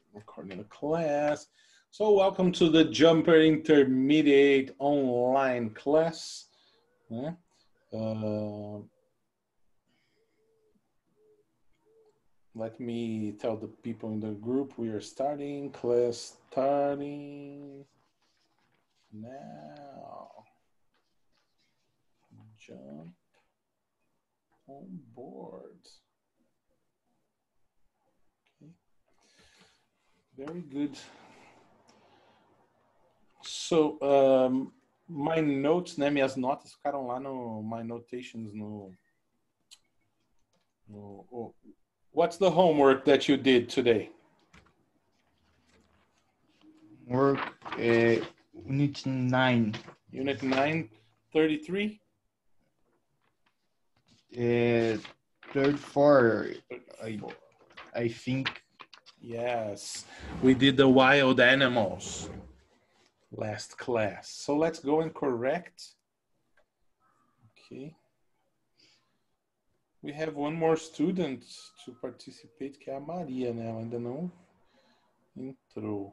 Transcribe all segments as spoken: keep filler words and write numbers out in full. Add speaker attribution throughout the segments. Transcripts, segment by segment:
Speaker 1: Recording the class. So welcome to the Jumper Intermediate online class. Né? Uh, let me tell the people in the group we are starting. Class starting now. Jump on board. Okay. Very good. So, um, my notes, né, minhas notas ficaram lá no my notations no, no oh. What's the homework that you did today?
Speaker 2: Work uh, unit nine.
Speaker 1: Unit nine, thirty-three?
Speaker 2: Uh, thirty-four, I, I think.
Speaker 1: Yes, we did the wild animals last class. So let's go and correct. Okay. We have one more student to participate, que é a Maria, né? Ela ainda não entrou.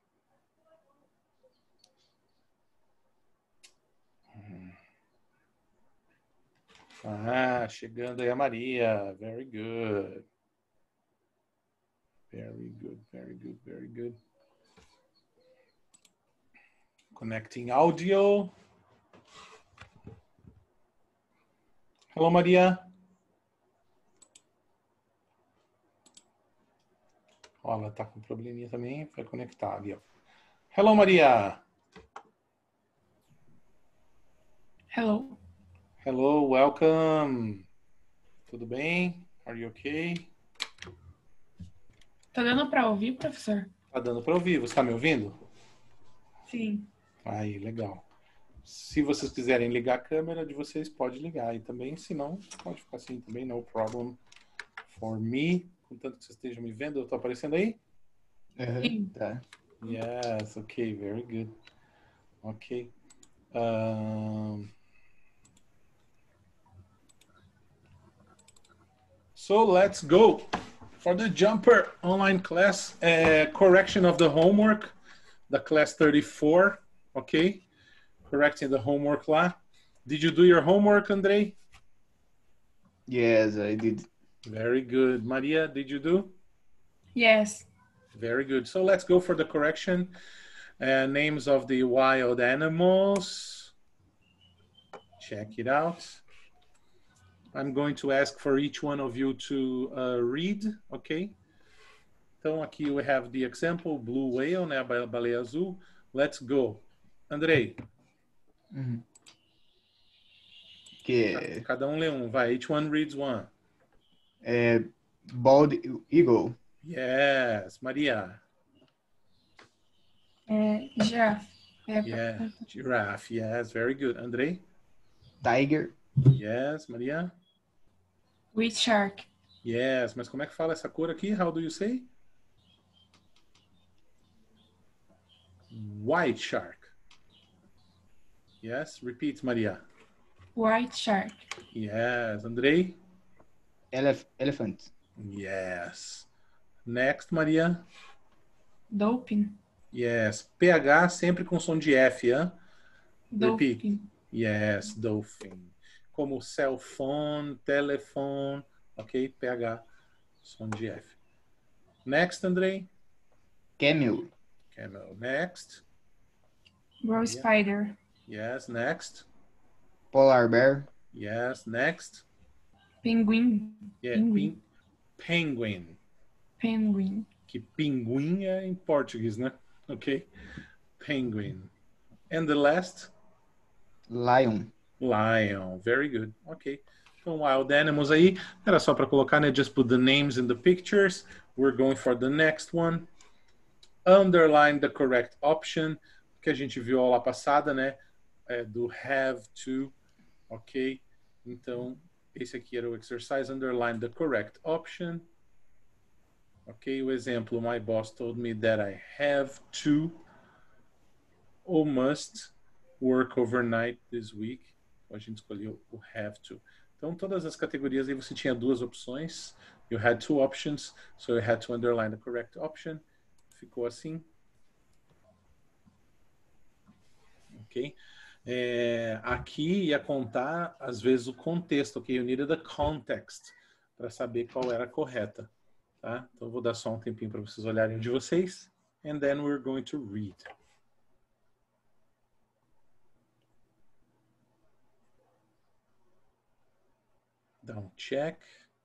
Speaker 1: Ah, chegando aí a Maria. Very good. Very good, very good, very good. Connecting audio. Hello, Maria. Ó, ela tá com probleminha também, vai conectar ali, ó. Hello, Maria.
Speaker 3: Hello.
Speaker 1: Hello, welcome. Tudo bem? Are you okay?
Speaker 3: Tá dando para ouvir, professor?
Speaker 1: Tá dando para ouvir. Você tá me ouvindo?
Speaker 3: Sim.
Speaker 1: Aí, legal. Se vocês quiserem ligar a câmera de vocês, pode ligar aí também. Se não, pode ficar assim também, no problem for me. Contanto que vocês estejam me vendo, eu tô aparecendo aí?
Speaker 2: Uhum, tá.
Speaker 1: Yes, okay, very good. Okay. Um, so let's go for the Jumper online class, uh, correction of the homework, the class thirty-four, okay? Correcting the homework lá. Did you do your homework, Andrei?
Speaker 2: Yes, I did.
Speaker 1: Very good. Maria, did you do?
Speaker 3: Yes.
Speaker 1: Very good. So let's go for the correction. Uh, names of the wild animals. Check it out. I'm going to ask for each one of you to uh, read, okay? Então aqui we have the example, blue whale, né, a baleia azul. Let's go. Andrei.
Speaker 2: Uhum. Que
Speaker 1: Cada um lê um, vai. Each one reads one.
Speaker 2: é bald eagle.
Speaker 1: Yes. Maria.
Speaker 3: É, giraffe. É,
Speaker 1: Yeah. Giraffe. Yes. Very good. Andrei.
Speaker 2: Tiger.
Speaker 1: Yes. Maria.
Speaker 3: Wheat shark.
Speaker 1: Yes. Mas como é que fala essa cor aqui? How do you say? White shark. Yes. Repeat, Maria.
Speaker 3: White shark.
Speaker 1: Yes. Andrei.
Speaker 2: Elef elephant.
Speaker 1: Yes. Next, Maria.
Speaker 3: Dolphin.
Speaker 1: Yes. P H sempre com som de F, hein? Repeat.
Speaker 3: Dolphin.
Speaker 1: Yes, dolphin. Como cell phone, telefone, ok? P H, som de F. Next, Andrei.
Speaker 2: Camel.
Speaker 1: Camel. Next.
Speaker 3: Grow
Speaker 1: Yeah.
Speaker 3: spider.
Speaker 1: Yes, next.
Speaker 2: Polar bear.
Speaker 1: Yes, next.
Speaker 3: Penguin.
Speaker 1: Yeah,
Speaker 3: Penguin.
Speaker 1: penguin.
Speaker 3: Penguin.
Speaker 1: Que pinguim é em português, né? Ok? Penguin. And the last?
Speaker 2: Lion.
Speaker 1: Lion. Very good. Ok. Então, wild animals aí. Era só para colocar, né? Just put the names in the pictures. We're going for the next one. Underline the correct option. Que a gente viu aula passada, né? É, do have to. Ok? Então, esse aqui era o exercise. Underline the correct option. Ok? O exemplo. My boss told me that I have to ou must work overnight this week. A gente escolheu o have to. Então, todas as categorias aí você tinha duas opções. You had two options, so you had to underline the correct option. Ficou assim? Ok? É, aqui ia contar, às vezes, o contexto, ok? You needed the context para saber qual era a correta, tá? Então, eu vou dar só um tempinho para vocês olharem de vocês. And then we're going to read. Dá um check.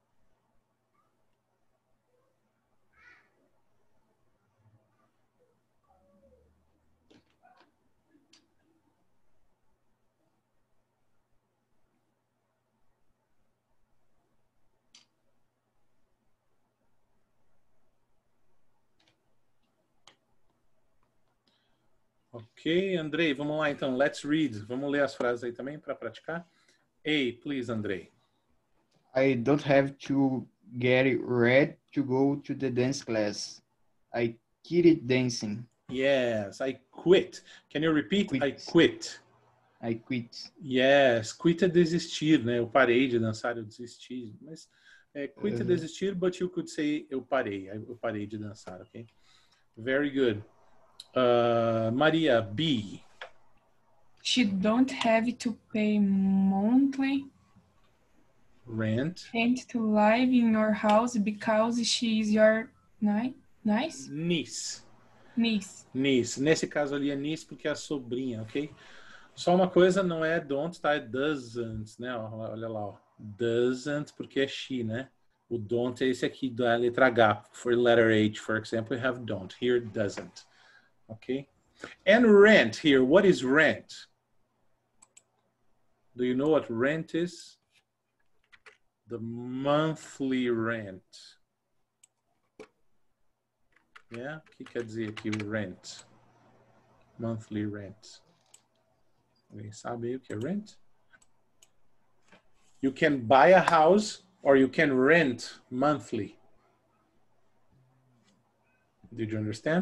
Speaker 1: Ok, Andrei, vamos lá então. Let's read. Vamos ler as frases aí também para praticar. A, please, Andrei.
Speaker 2: I don't have to get ready to go to the dance class. I quit dancing.
Speaker 1: Yes, I quit. Can you repeat?
Speaker 2: Quit.
Speaker 1: I quit.
Speaker 2: I quit.
Speaker 1: Yes, quit é desistir, né? Eu parei de dançar, eu desisti. Mas é, quit é
Speaker 2: Uhum.
Speaker 1: desistir, but you could say eu parei. Eu parei de dançar, ok? Very good. Uh, Maria, B.
Speaker 3: She don't have to pay monthly
Speaker 1: Rent.
Speaker 3: rent to live in your house because she is your ni nice
Speaker 1: Niece.
Speaker 3: niece.
Speaker 1: Niece. Nesse caso ali é niece porque é a sobrinha, ok? Só uma coisa, não é don't, tá? É doesn't, né? Olha lá, ó. Doesn't porque é she, né? O don't é esse aqui da letra H. For letter H, for example, we have don't. Here, doesn't. Ok? And rent here. What is rent? Do you know what rent is? The monthly rent. Yeah? O que quer dizer aqui rent? Monthly rent. Alguém sabe aí o que é rent? You can buy a house or you can rent monthly. Did you understand?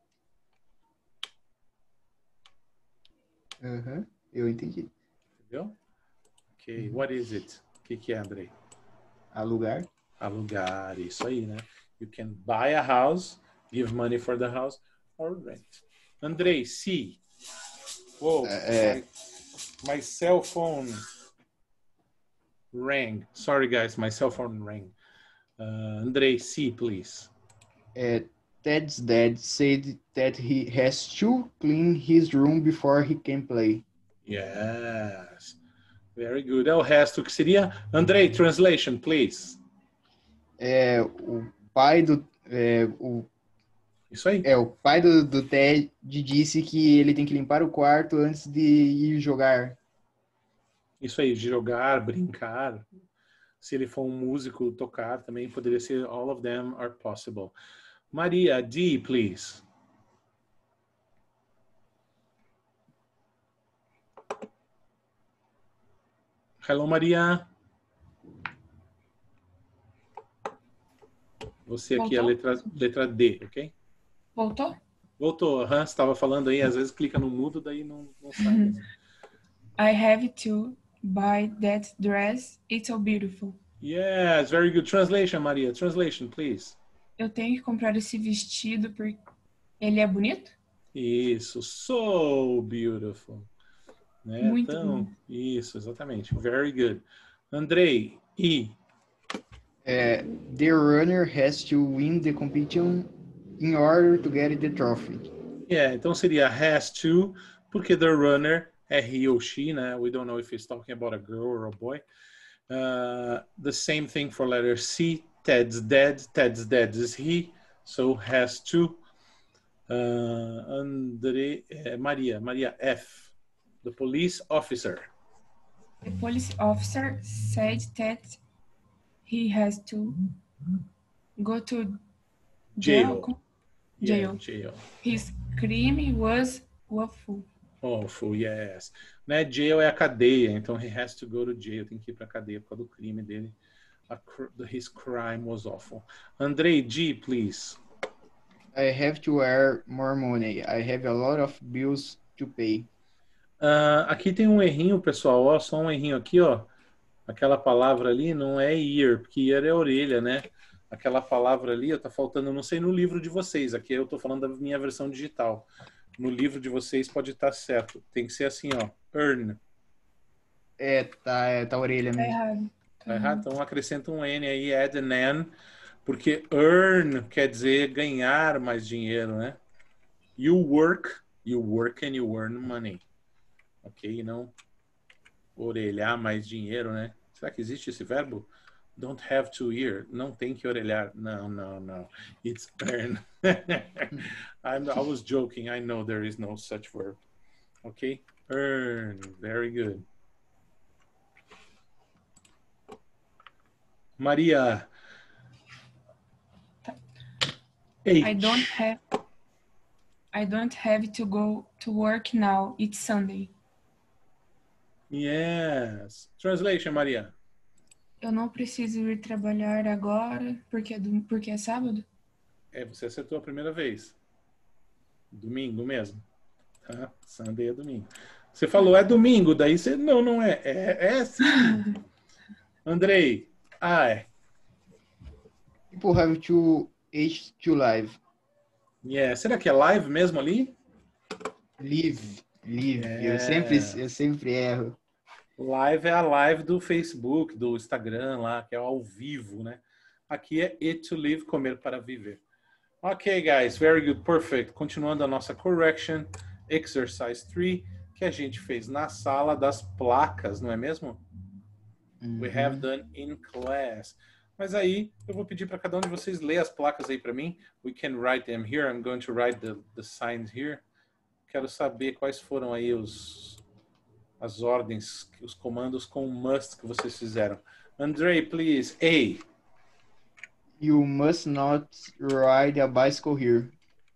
Speaker 2: Uhum. Eu entendi.
Speaker 1: Entendeu? Ok, what is it? O que, que é, Andrei?
Speaker 2: Alugar.
Speaker 1: Alugar, isso aí, né? You can buy a house, give money for the house, or rent. Andrei, C. Whoa,
Speaker 2: É,
Speaker 1: my, my cell phone rang. Sorry, guys, my cell phone rang. Uh, Andrei, C, please.
Speaker 2: é, Ted's dad said that he has to clean his room before he can play.
Speaker 1: Yes. Very good. É o resto que seria. Andrei, translation, please.
Speaker 2: É, o pai do é, o,
Speaker 1: Isso aí.
Speaker 2: é, o pai do, do Ted disse que ele tem que limpar o quarto antes de ir jogar.
Speaker 1: Isso aí, jogar, brincar. Se ele for um músico, tocar também poderia ser. All of them are possible. Maria, D, please. Hello, Maria. Você aqui é a
Speaker 3: Voltou?
Speaker 1: letra, letra D, ok?
Speaker 3: Voltou?
Speaker 1: Voltou, aham, você estava falando aí, às vezes clica no mudo, daí não, não sai mesmo.
Speaker 3: I have to buy that dress. It's so beautiful.
Speaker 1: Yes, very good. Translation, Maria. Translation, please.
Speaker 3: Eu tenho que comprar esse vestido porque ele é bonito?
Speaker 1: Isso, so beautiful. Né?
Speaker 3: Muito
Speaker 1: Então,
Speaker 3: bonito.
Speaker 1: isso, exatamente. Very good. Andrei, E.
Speaker 2: É, the runner has to win the competition in order to get the trophy.
Speaker 1: Yeah, então seria has to, porque the runner é he ou she, né? We don't know if he's talking about a girl or a boy. Uh, the same thing for letter C. Ted's dad. Ted's dad is he, so has to. Uh, Andre, eh, Maria, Maria F. The police officer.
Speaker 3: The police officer said that he has to go to jail.
Speaker 1: Jail. Yeah,
Speaker 3: Jail.
Speaker 1: jail.
Speaker 3: His crime was awful.
Speaker 1: Awful, yes. Né, jail é a cadeia, então he has to go to jail, tem que ir pra cadeia por causa do crime dele. A, his crime was awful. Andrei, G, please.
Speaker 2: I have to earn more money. I have a lot of bills to pay.
Speaker 1: Uh, aqui tem um errinho, pessoal, ó, só um errinho aqui, ó. Aquela palavra ali não é ear, porque ear é orelha, né? aquela palavra ali, ó, tá faltando, não sei no livro de vocês, aqui eu tô falando da minha versão digital. No livro de vocês pode estar certo. Tem que ser assim, ó, earn.
Speaker 2: É, tá, é, tá a orelha
Speaker 3: Tá
Speaker 2: mesmo.
Speaker 3: errado.
Speaker 1: Tá errado? Então acrescenta um N aí, add an N, porque earn quer dizer ganhar mais dinheiro, né? You work, you work and you earn money. Ok? Não orelhar mais dinheiro, né? Será que existe esse verbo? Don't have to ear. Não tem que orelhar. Não, não, não. It's earn. I'm, I was joking. I know there is no such verb. Ok? Earn. Very good. Maria. H.
Speaker 3: I don't have I don't have to go to work now. It's Sunday.
Speaker 1: Yes. Translation, Maria.
Speaker 3: Eu não preciso ir trabalhar agora porque é, do, porque é sábado?
Speaker 1: É, você acertou a primeira vez. Domingo mesmo. Tá? Sunday é domingo. Você falou é domingo, daí você. Não, não é. É, é sim. Andrei. I.
Speaker 2: People have to H to live.
Speaker 1: Yeah. Será que é live mesmo ali?
Speaker 2: Live, live.
Speaker 1: É.
Speaker 2: Eu sempre, eu sempre erro.
Speaker 1: Live é a live do Facebook, do Instagram lá, que é ao vivo, né? Aqui é eat to live, comer para viver. Ok, guys, very good, perfect. Continuando a nossa correction, exercise três, que a gente fez na sala das placas, não é mesmo?
Speaker 2: Uhum.
Speaker 1: We have done in class. Mas aí, eu vou pedir para cada um de vocês ler as placas aí para mim. We can write them here. I'm going to write the, the signs here. Quero saber quais foram aí os... as ordens, os comandos com must que vocês fizeram. Andrei, please. A.
Speaker 2: You must not ride a bicycle here.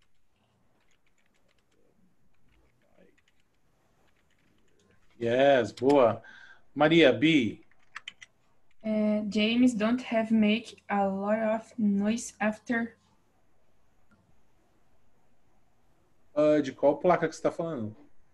Speaker 1: Yes, boa. Maria, B.
Speaker 3: É, James don't have make a lot of noise after.
Speaker 1: Uh, de qual placa que você está falando?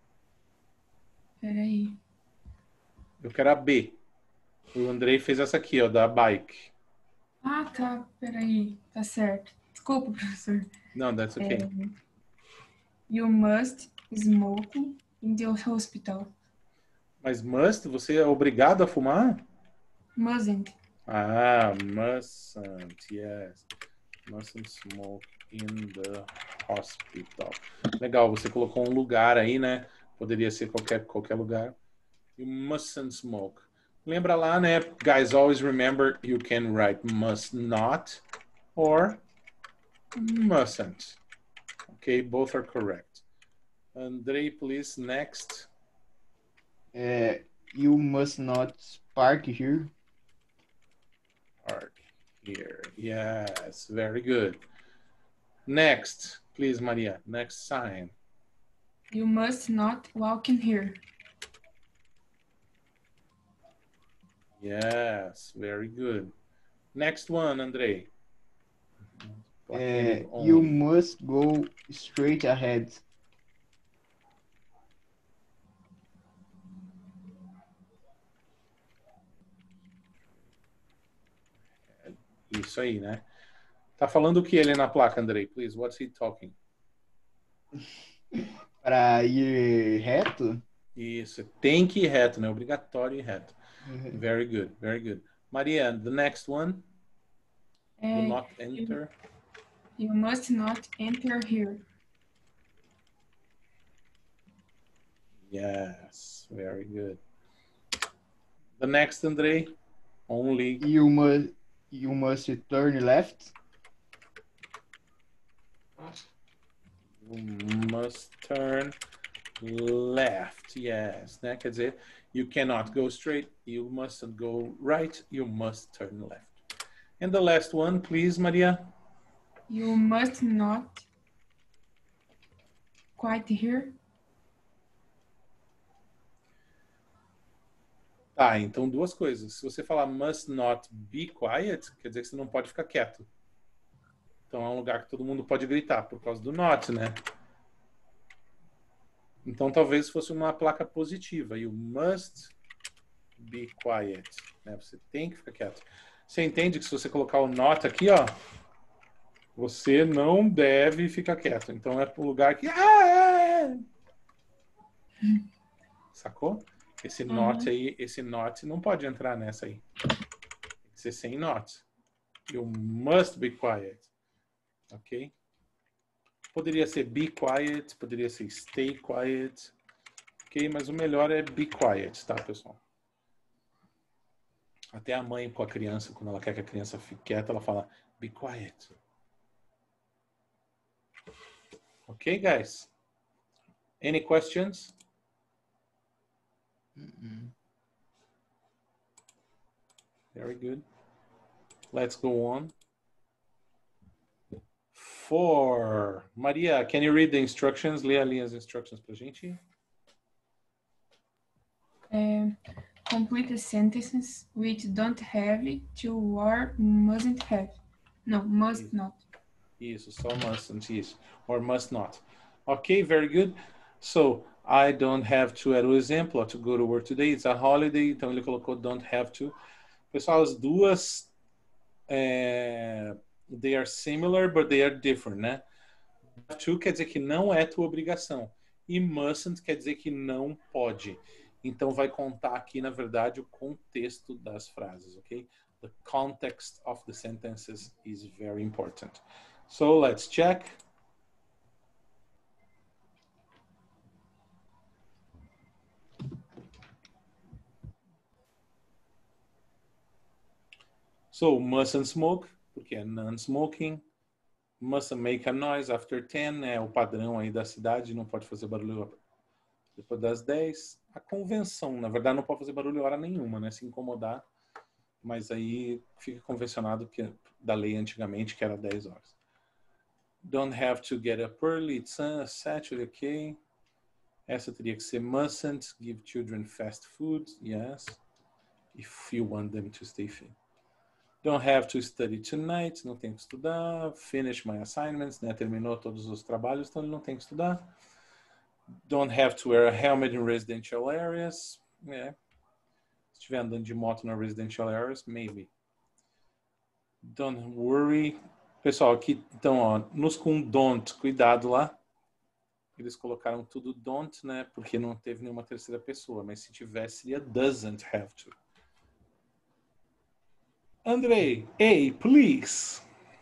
Speaker 3: Peraí.
Speaker 1: Eu quero a B. O Andrei fez essa aqui, ó, da bike.
Speaker 3: Ah, tá. Peraí. Tá certo. Desculpa, professor.
Speaker 1: Não, that's okay.
Speaker 3: É, you must smoke in the hospital.
Speaker 1: Mas must, você é obrigado a fumar?
Speaker 3: Mustn't.
Speaker 1: Ah, mustn't, yes. Mustn't smoke in the hospital. Legal, você colocou um lugar aí, né? Poderia ser qualquer, qualquer lugar. You mustn't smoke. Lembra lá, né? Guys, always remember you can write must not or mustn't. Okay, both are correct. Andrei, please, next.
Speaker 2: É, you must not park here.
Speaker 1: Park here. Yes, very good. Next, please, Maria. Next sign.
Speaker 3: You must not walk in here.
Speaker 1: Yes, very good. Next one, Andrei.
Speaker 2: É, you must go straight ahead.
Speaker 1: Isso aí, né? Tá falando o que ele na placa, Andrei? Please, what's he talking?
Speaker 2: Para ir reto?
Speaker 1: Isso, tem que ir reto, né? Obrigatório ir reto.
Speaker 2: Uhum.
Speaker 1: Very good, very good. Maria, the next one. Do
Speaker 3: É,
Speaker 1: not enter.
Speaker 3: you must not enter here.
Speaker 1: Yes, very good. The next, Andrei. Only.
Speaker 2: You must, you must turn left.
Speaker 1: You must turn left. Yes, né? Quer dizer, you cannot go straight. You mustn't go right. You must turn left. And the last one, please, Maria.
Speaker 3: You must not quite here.
Speaker 1: Tá, então duas coisas. Se você falar must not be quiet, quer dizer que você não pode ficar quieto. Então é um lugar que todo mundo pode gritar por causa do not, né? Então talvez fosse uma placa positiva. You must be quiet. Né? Você tem que ficar quieto. Você entende que se você colocar o not aqui, ó, você não deve ficar quieto. Então é pro lugar que... Ah! Sacou? Esse not
Speaker 3: Uhum.
Speaker 1: aí, esse not não pode entrar nessa aí. Tem que ser sem not. You must be quiet. Ok? Poderia ser be quiet, poderia ser stay quiet. Ok? Mas o melhor é be quiet, tá, pessoal? Até a mãe com a criança, quando ela quer que a criança fique quieta, ela fala be quiet. Ok, guys? Any questions?
Speaker 2: Mm-mm.
Speaker 1: Very good. Let's go on. Four. Maria, can you read the instructions? Lê ali as instructions pra gente.
Speaker 3: É, complete the sentences which don't have to or mustn't have. No, must
Speaker 1: Isso.
Speaker 3: not.
Speaker 1: Isso, só mustn't, isso. Or must not. Ok, very good. So, I don't have to era o exemplo, ó, to go to work today, it's a holiday, então ele colocou don't have to. Pessoal, as duas, é, they are similar, but they are different, né? Have to quer dizer que não é tua obrigação. E mustn't quer dizer que não pode. Então vai contar aqui, na verdade, o contexto das frases, ok? The context of the sentences is very important. So let's check. So mustn't smoke, porque é non-smoking. Mustn't make a noise after ten, é o padrão aí da cidade, não pode fazer barulho depois das dez. A convenção, na verdade, não pode fazer barulho hora nenhuma, né? Se incomodar. Mas aí fica convencionado que da lei antigamente, que era dez horas. Don't have to get up early, it's a Saturday, ok? Essa teria que ser mustn't give children fast food, yes. If you want them to stay fit. Don't have to study tonight, não tem que estudar. Finish my assignments, né? Terminou todos os trabalhos, então ele não tem que estudar. Don't have to wear a helmet in residential areas. É. Se estiver andando de moto na residential areas, maybe. Don't worry. Pessoal, aqui, então, ó, nos com don't, cuidado lá. Eles colocaram tudo don't, né? Porque não teve nenhuma terceira pessoa. Mas se tivesse, seria doesn't have to. Andrei, hey, please.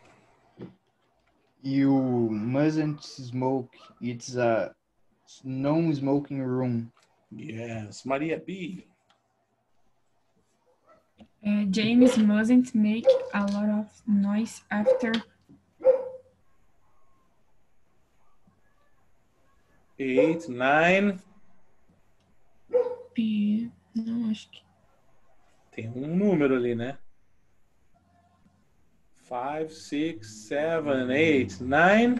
Speaker 2: You mustn't smoke. It's a non-smoking room.
Speaker 1: Yes, Maria B.
Speaker 3: Uh, James mustn't make a lot of noise after
Speaker 1: Eight, nine.
Speaker 3: P. Não, acho que.
Speaker 1: Tem um número ali, né? Five, six, seven, eight, nine.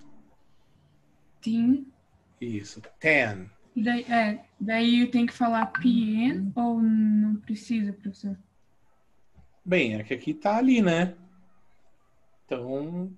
Speaker 3: Tem.
Speaker 1: Isso, ten.
Speaker 3: E daí, é, daí tem que falar P N ou não precisa, professor?
Speaker 1: Bem, é que aqui tá ali, né? Então,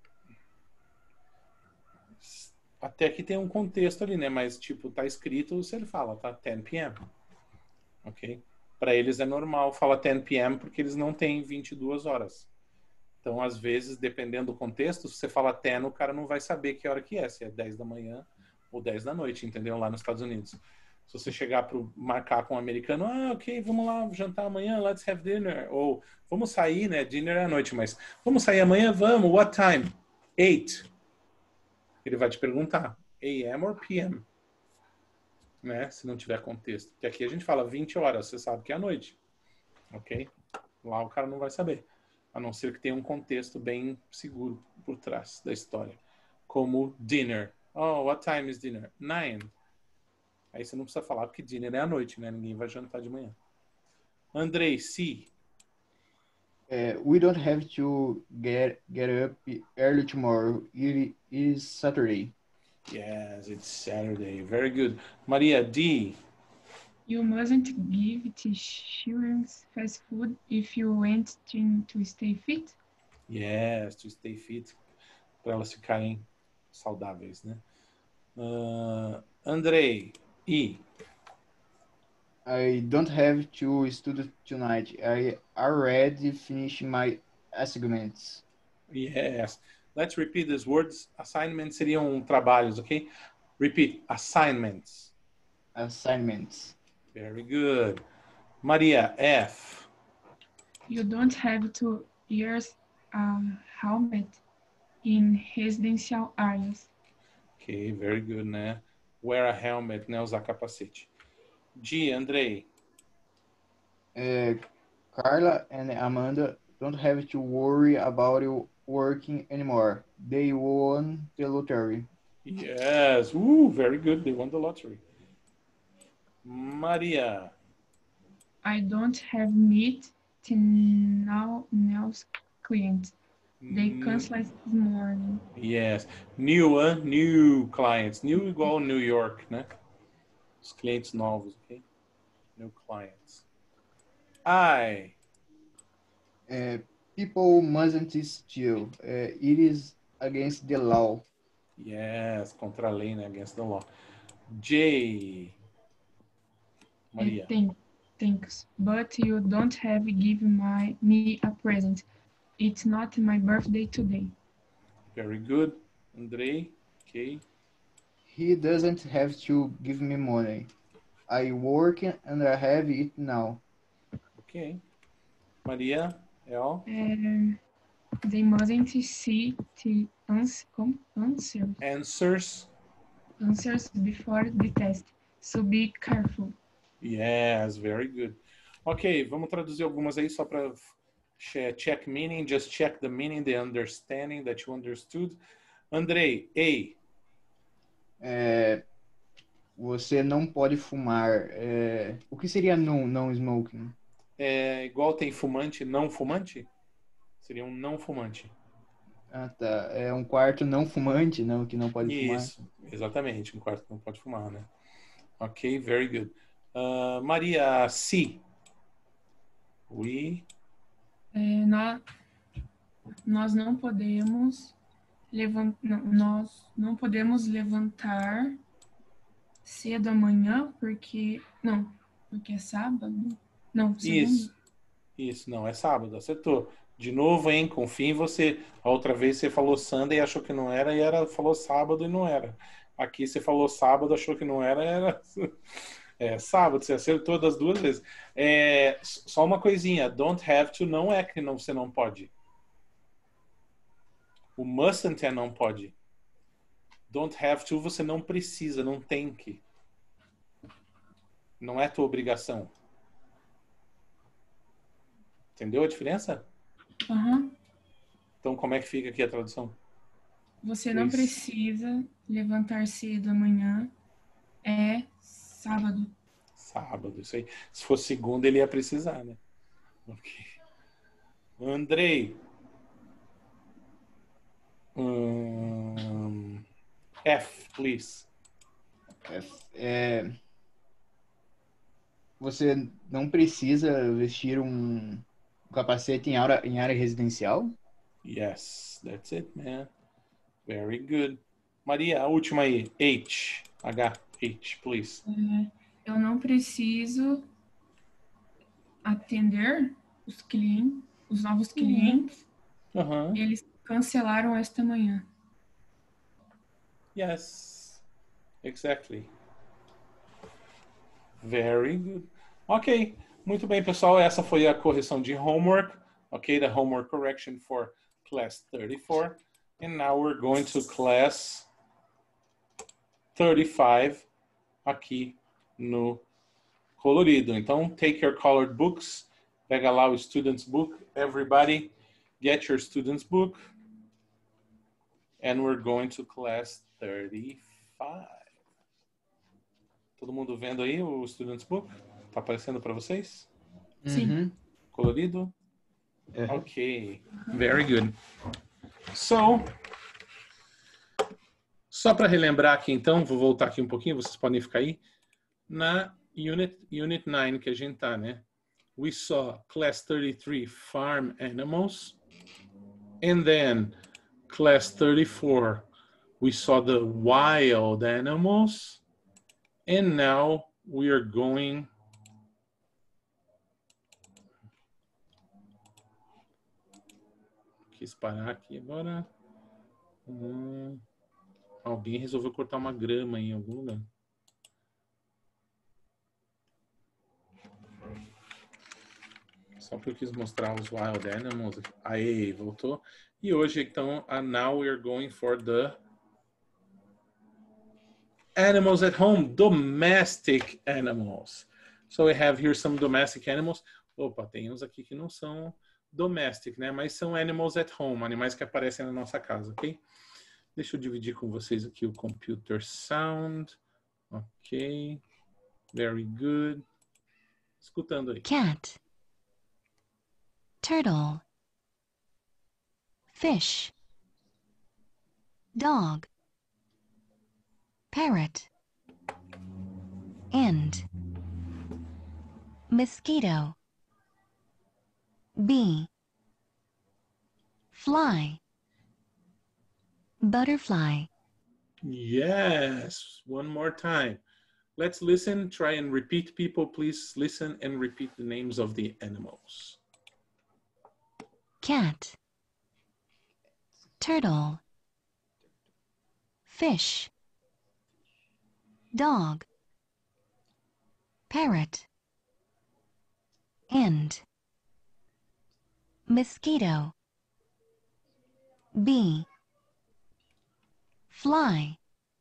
Speaker 1: até que tem um contexto ali, né? Mas, tipo, tá escrito, se ele fala, tá? ten p m Ok? Para eles é normal falar ten p m porque eles não têm vinte e duas horas. Então, às vezes, dependendo do contexto, se você fala ten, o cara não vai saber que hora que é, se é dez da manhã ou dez da noite, entendeu? Lá nos Estados Unidos. Se você chegar para marcar com um americano, ah, ok, vamos lá jantar amanhã, let's have dinner. Ou vamos sair, né? Dinner é à noite, mas vamos sair amanhã? Vamos. What time? eight. Ele vai te perguntar, A M or P M? Né? Se não tiver contexto. Porque aqui a gente fala vinte horas, você sabe que é à noite. Ok? Lá o cara não vai saber. A não ser que tenha um contexto bem seguro por trás da história. Como dinner. Oh, what time is dinner? Nine. Aí você não precisa falar porque dinner é à noite, né? Ninguém vai jantar de manhã. Andrei, C.
Speaker 2: Uh, we don't have to get get up early tomorrow. It is Saturday.
Speaker 1: Yes, it's Saturday. Very good. Maria, D.
Speaker 3: You mustn't give to children fast food if you want to, to stay fit.
Speaker 1: Yes, to stay fit. Para elas ficarem saudáveis, né? Uh, Andrei, E.
Speaker 2: I don't have to study tonight. I already finished my assignments.
Speaker 1: Yes. Let's repeat these words. Assignments seriam trabalhos, okay? Repeat. Assignments.
Speaker 2: Assignments.
Speaker 1: Very good. Maria, F.
Speaker 3: You don't have to wear a helmet in residential areas.
Speaker 1: Ok, very good, né? Wear a helmet, né? Usar capacete. G, Andrei.
Speaker 2: Uh, Carla and Amanda don't have to worry about you working anymore. They won the lottery.
Speaker 1: Yes. Ooh, very good. They won the lottery. Maria.
Speaker 3: I don't have meet to now nails clients. They canceled this morning.
Speaker 1: Yes. New, uh, new clients. New igual New York, né? Os clientes novos, ok? New clients. I.
Speaker 2: Uh, people mustn't steal. Uh, it is against the law.
Speaker 1: Yes, contra a lei, né? Against the law. J. Maria.
Speaker 3: Thank, thanks, but you don't have given my me a present. It's not my birthday today.
Speaker 1: Very good. Andrei. Okay.
Speaker 2: He doesn't have to give me money. I work and I have it now.
Speaker 1: Okay. Maria. L.
Speaker 3: Um, they mustn't see the ans com- answers,
Speaker 1: Answers.
Speaker 3: answers before the test, so be careful.
Speaker 1: Yes, very good. Ok, vamos traduzir algumas aí só para check meaning. Just check the meaning, the understanding that you understood. Andrei, A.
Speaker 2: É, você não pode fumar. É, o que seria não, não smoking?
Speaker 1: É igual tem fumante, não fumante? Seria um não fumante.
Speaker 2: Ah, tá. É um quarto não fumante, não, que não pode fumar.
Speaker 1: Isso, exatamente. Um quarto que não pode fumar, né? Ok, very good. Uh, Maria, C. We.
Speaker 3: É, nós, nós não podemos levantar, nós não podemos levantar cedo amanhã porque não, porque é sábado. Não, segunda.
Speaker 1: Isso. Isso, não, é sábado, acertou. De novo, hein? Confia em você. A outra vez você falou Sunday e achou que não era, e era, falou sábado e não era. Aqui você falou sábado, achou que não era, era é, sábado, você acertou das duas vezes. É, só uma coisinha, don't have to não é que não, você não pode. O mustn't é não pode. Don't have to você não precisa, não tem que. Não é tua obrigação. Entendeu a diferença?
Speaker 3: Uhum.
Speaker 1: Então, como é que fica aqui a tradução?
Speaker 3: Você não
Speaker 1: Please.
Speaker 3: precisa levantar cedo amanhã. É sábado.
Speaker 1: Sábado, isso aí. Se fosse segunda, ele ia precisar, né? Ok. Andrei. Um, F, please.
Speaker 2: F, é, você não precisa vestir um capacete em área, em área residencial?
Speaker 1: Yes, that's it, man. Very good. Maria, a última aí. H. H. H, please.
Speaker 3: É, eu não preciso atender os clientes, os novos clientes.
Speaker 1: Uh-huh.
Speaker 3: Eles cancelaram esta manhã.
Speaker 1: Yes, exactly. Very good. Ok, muito bem, pessoal. Essa foi a correção de homework. Ok, the homework correction for class thirty-four. And now we're going to class thirty-five aqui no colorido. Então, take your colored books. Pega lá o student's book. Everybody, get your student's book. And we're going to class thirty-five. Todo mundo vendo aí o student's book? Tá aparecendo para vocês?
Speaker 3: Sim.
Speaker 2: Uhum.
Speaker 1: Colorido?
Speaker 2: Uhum.
Speaker 1: Ok. Very good. So, só para relembrar aqui então, vou voltar aqui um pouquinho, vocês podem ficar aí. Na Unit, unit nine que a gente tá, né? We saw Class thirty-three, Farm Animals. And then, Class thirty-four, we saw the Wild Animals. And now we are going quis parar aqui agora. Hum, alguém resolveu cortar uma grama em algum lugar. Só porque eu quis mostrar os wild animals. Aí, voltou. E hoje, então, uh, now we're going for the animals at home, domestic animals. So we have here some domestic animals. Opa, tem uns aqui que não são domestic, né? Mas são animals at home, animais que aparecem na nossa casa, ok? Deixa eu dividir com vocês aqui o computer sound. Ok. Very good. Escutando aí.
Speaker 4: Cat, turtle, fish, dog, parrot, and mosquito, bee, fly, butterfly.
Speaker 1: Yes, one more time. Let's listen, try and repeat. People, please listen and repeat the names of the animals.
Speaker 4: Cat, turtle, fish, dog, parrot, and mosquito, bee, fly,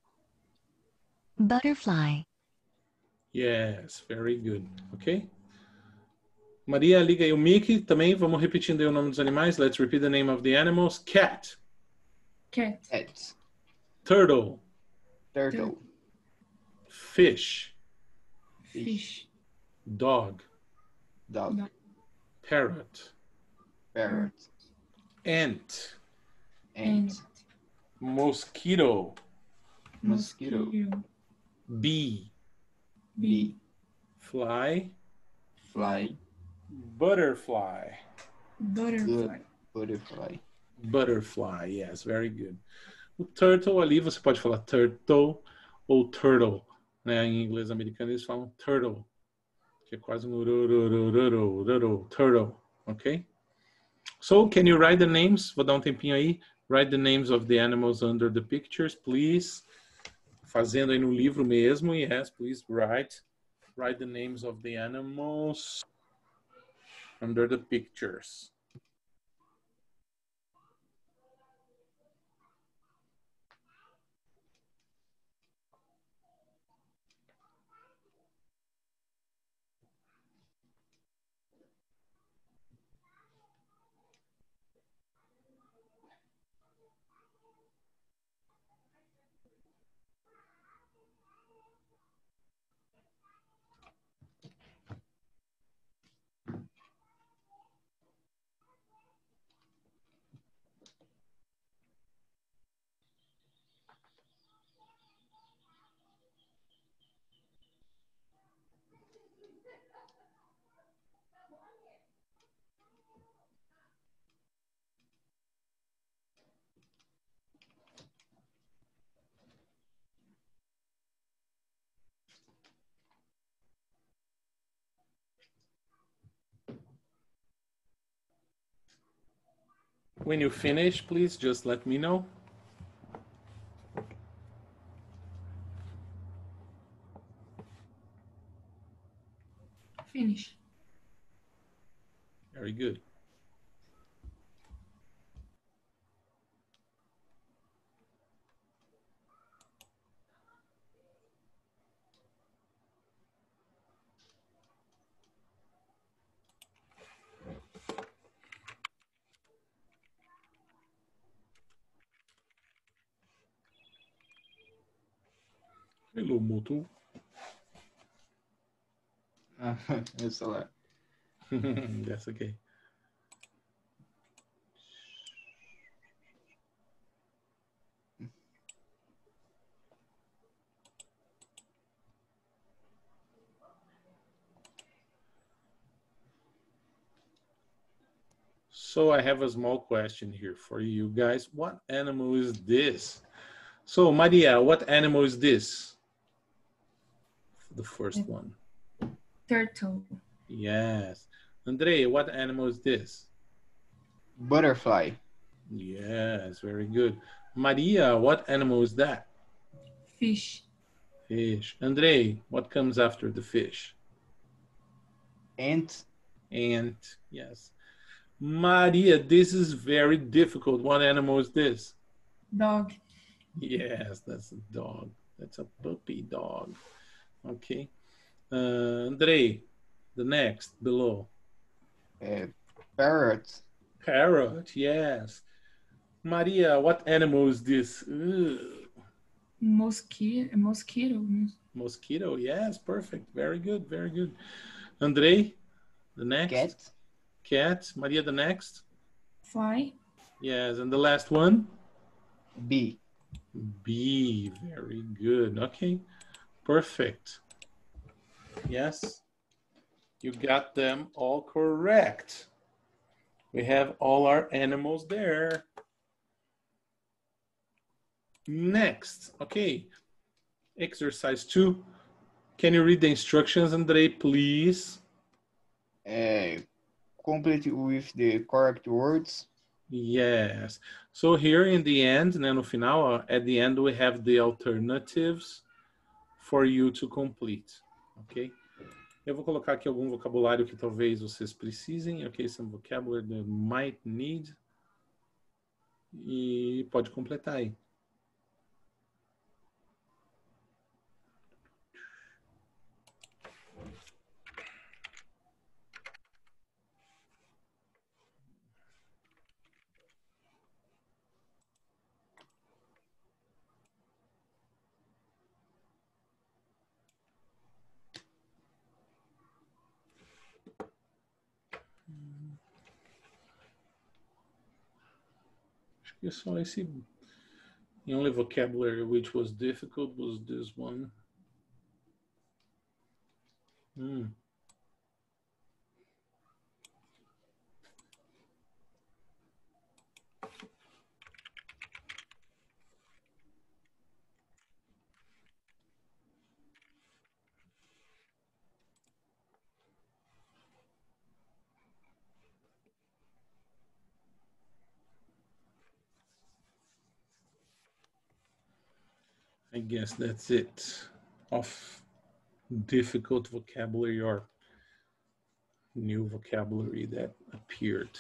Speaker 4: butterfly.
Speaker 1: Yes, very good. Ok? Maria, liga aí o mic também. Vamos repetindo aí o nome dos animais. Let's repeat the name of the animals. Cat.
Speaker 3: Cat.
Speaker 2: Cat.
Speaker 1: Turtle.
Speaker 2: Turtle.
Speaker 1: Fish.
Speaker 3: Fish.
Speaker 1: Dog.
Speaker 2: Dog.
Speaker 3: Dog.
Speaker 1: Parrot.
Speaker 2: Parrot.
Speaker 1: Ant.
Speaker 2: Ant.
Speaker 1: Mosquito.
Speaker 2: Mosquito.
Speaker 1: Bee.
Speaker 2: Bee.
Speaker 1: Fly.
Speaker 2: Fly.
Speaker 1: Butterfly.
Speaker 3: Butterfly.
Speaker 2: Butterfly.
Speaker 1: Butterfly, yes, very good. O turtle ali, você pode falar turtle ou turtle, né? Em inglês americano eles falam turtle, que é quase um urururururu, turtle, ok? So, can you write the names? Vou dar um tempinho aí. Write the names of the animals under the pictures, please. Fazendo aí no livro mesmo, yes, please write. Write the names of the animals under the pictures. When you finish, please just let me know.
Speaker 3: Finish.
Speaker 1: Very good. Hello, Moto.
Speaker 2: Meu celular.
Speaker 1: That's okay. So I have a small question here for you guys. What animal is this? So Maria, what animal is this? The first one.
Speaker 3: Turtle.
Speaker 1: Yes. Andre, what animal is this?
Speaker 2: Butterfly.
Speaker 1: Yes, very good. Maria, what animal is that?
Speaker 3: Fish.
Speaker 1: Fish. Andrei, what comes after the fish?
Speaker 2: Ant.
Speaker 1: Ant, yes. Maria, this is very difficult. What animal is this?
Speaker 3: Dog.
Speaker 1: Yes, that's a dog. That's a puppy dog. Okay. Uh, Andrei, the next below.
Speaker 2: Uh, parrot.
Speaker 1: Parrot, yes. Maria, what animal is this? Ugh.
Speaker 3: Mosquito. Mosquito.
Speaker 1: Mosquito, yes, perfect. Very good, very good. Andrei, the next.
Speaker 2: Cat.
Speaker 1: Cat. Maria, the next.
Speaker 3: Fly.
Speaker 1: Yes, and the last one?
Speaker 2: Bee.
Speaker 1: Bee, very good. Okay, perfect. Yes, you got them all correct. We have all our animals there. Next, okay, exercise two. Can you read the instructions, Andrei, please?
Speaker 2: Uh, complete with the correct words.
Speaker 1: Yes. So here in the end, né, no final, at the end we have the alternatives for you to complete, ok? Eu vou colocar aqui algum vocabulário que talvez vocês precisem, ok? Some vocabulary that might need. E pode completar aí. Acho que só esse. The only vocabulary which was difficult was this one. Hmm. I guess that's it. Of difficult vocabulary or new vocabulary that appeared.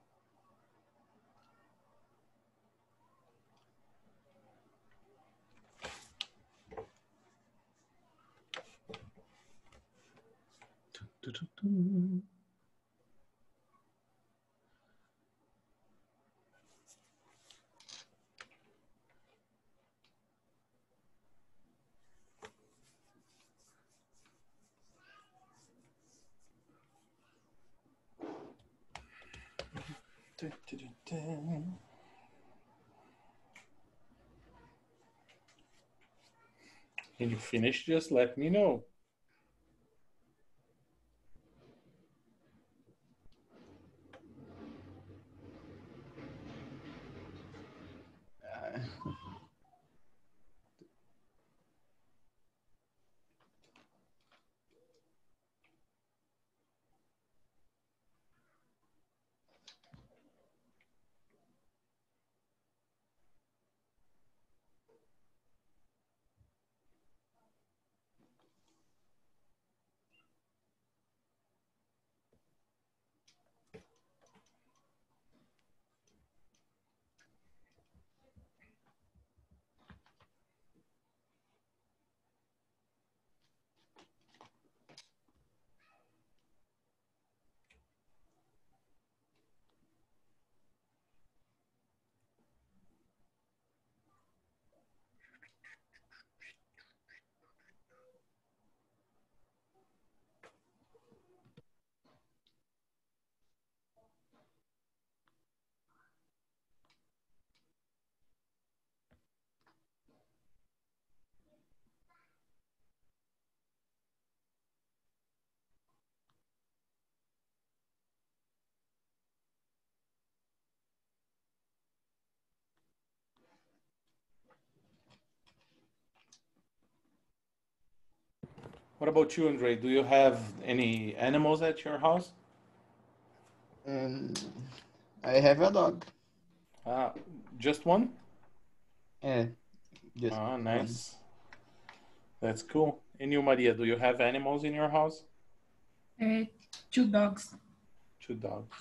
Speaker 1: When you finish, just let me know.
Speaker 2: Uh,
Speaker 1: What about you, Andre? Do you have any animals at your house?
Speaker 2: and I have a dog.
Speaker 1: Ah, just one?
Speaker 2: É, just
Speaker 1: Ah,
Speaker 2: one.
Speaker 1: nice. That's cool. And you, Maria, do you have animals in your house?
Speaker 3: Uh, two dogs.
Speaker 1: Two dogs.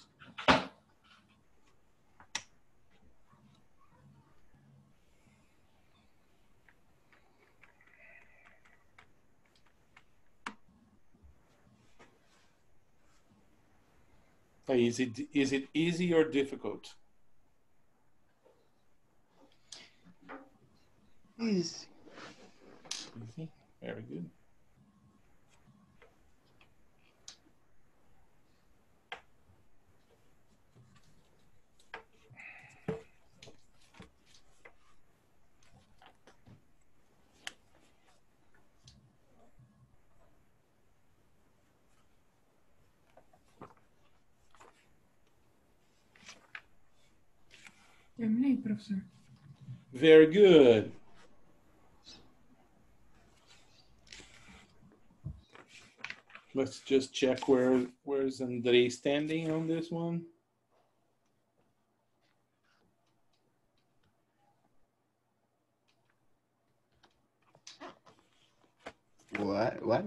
Speaker 1: Is it, is it easy or difficult?
Speaker 2: Easy.
Speaker 1: Easy. Very good.
Speaker 3: Terminei, professor.
Speaker 1: Very good. Let's just check where where's Andre standing on this one.
Speaker 2: What? What?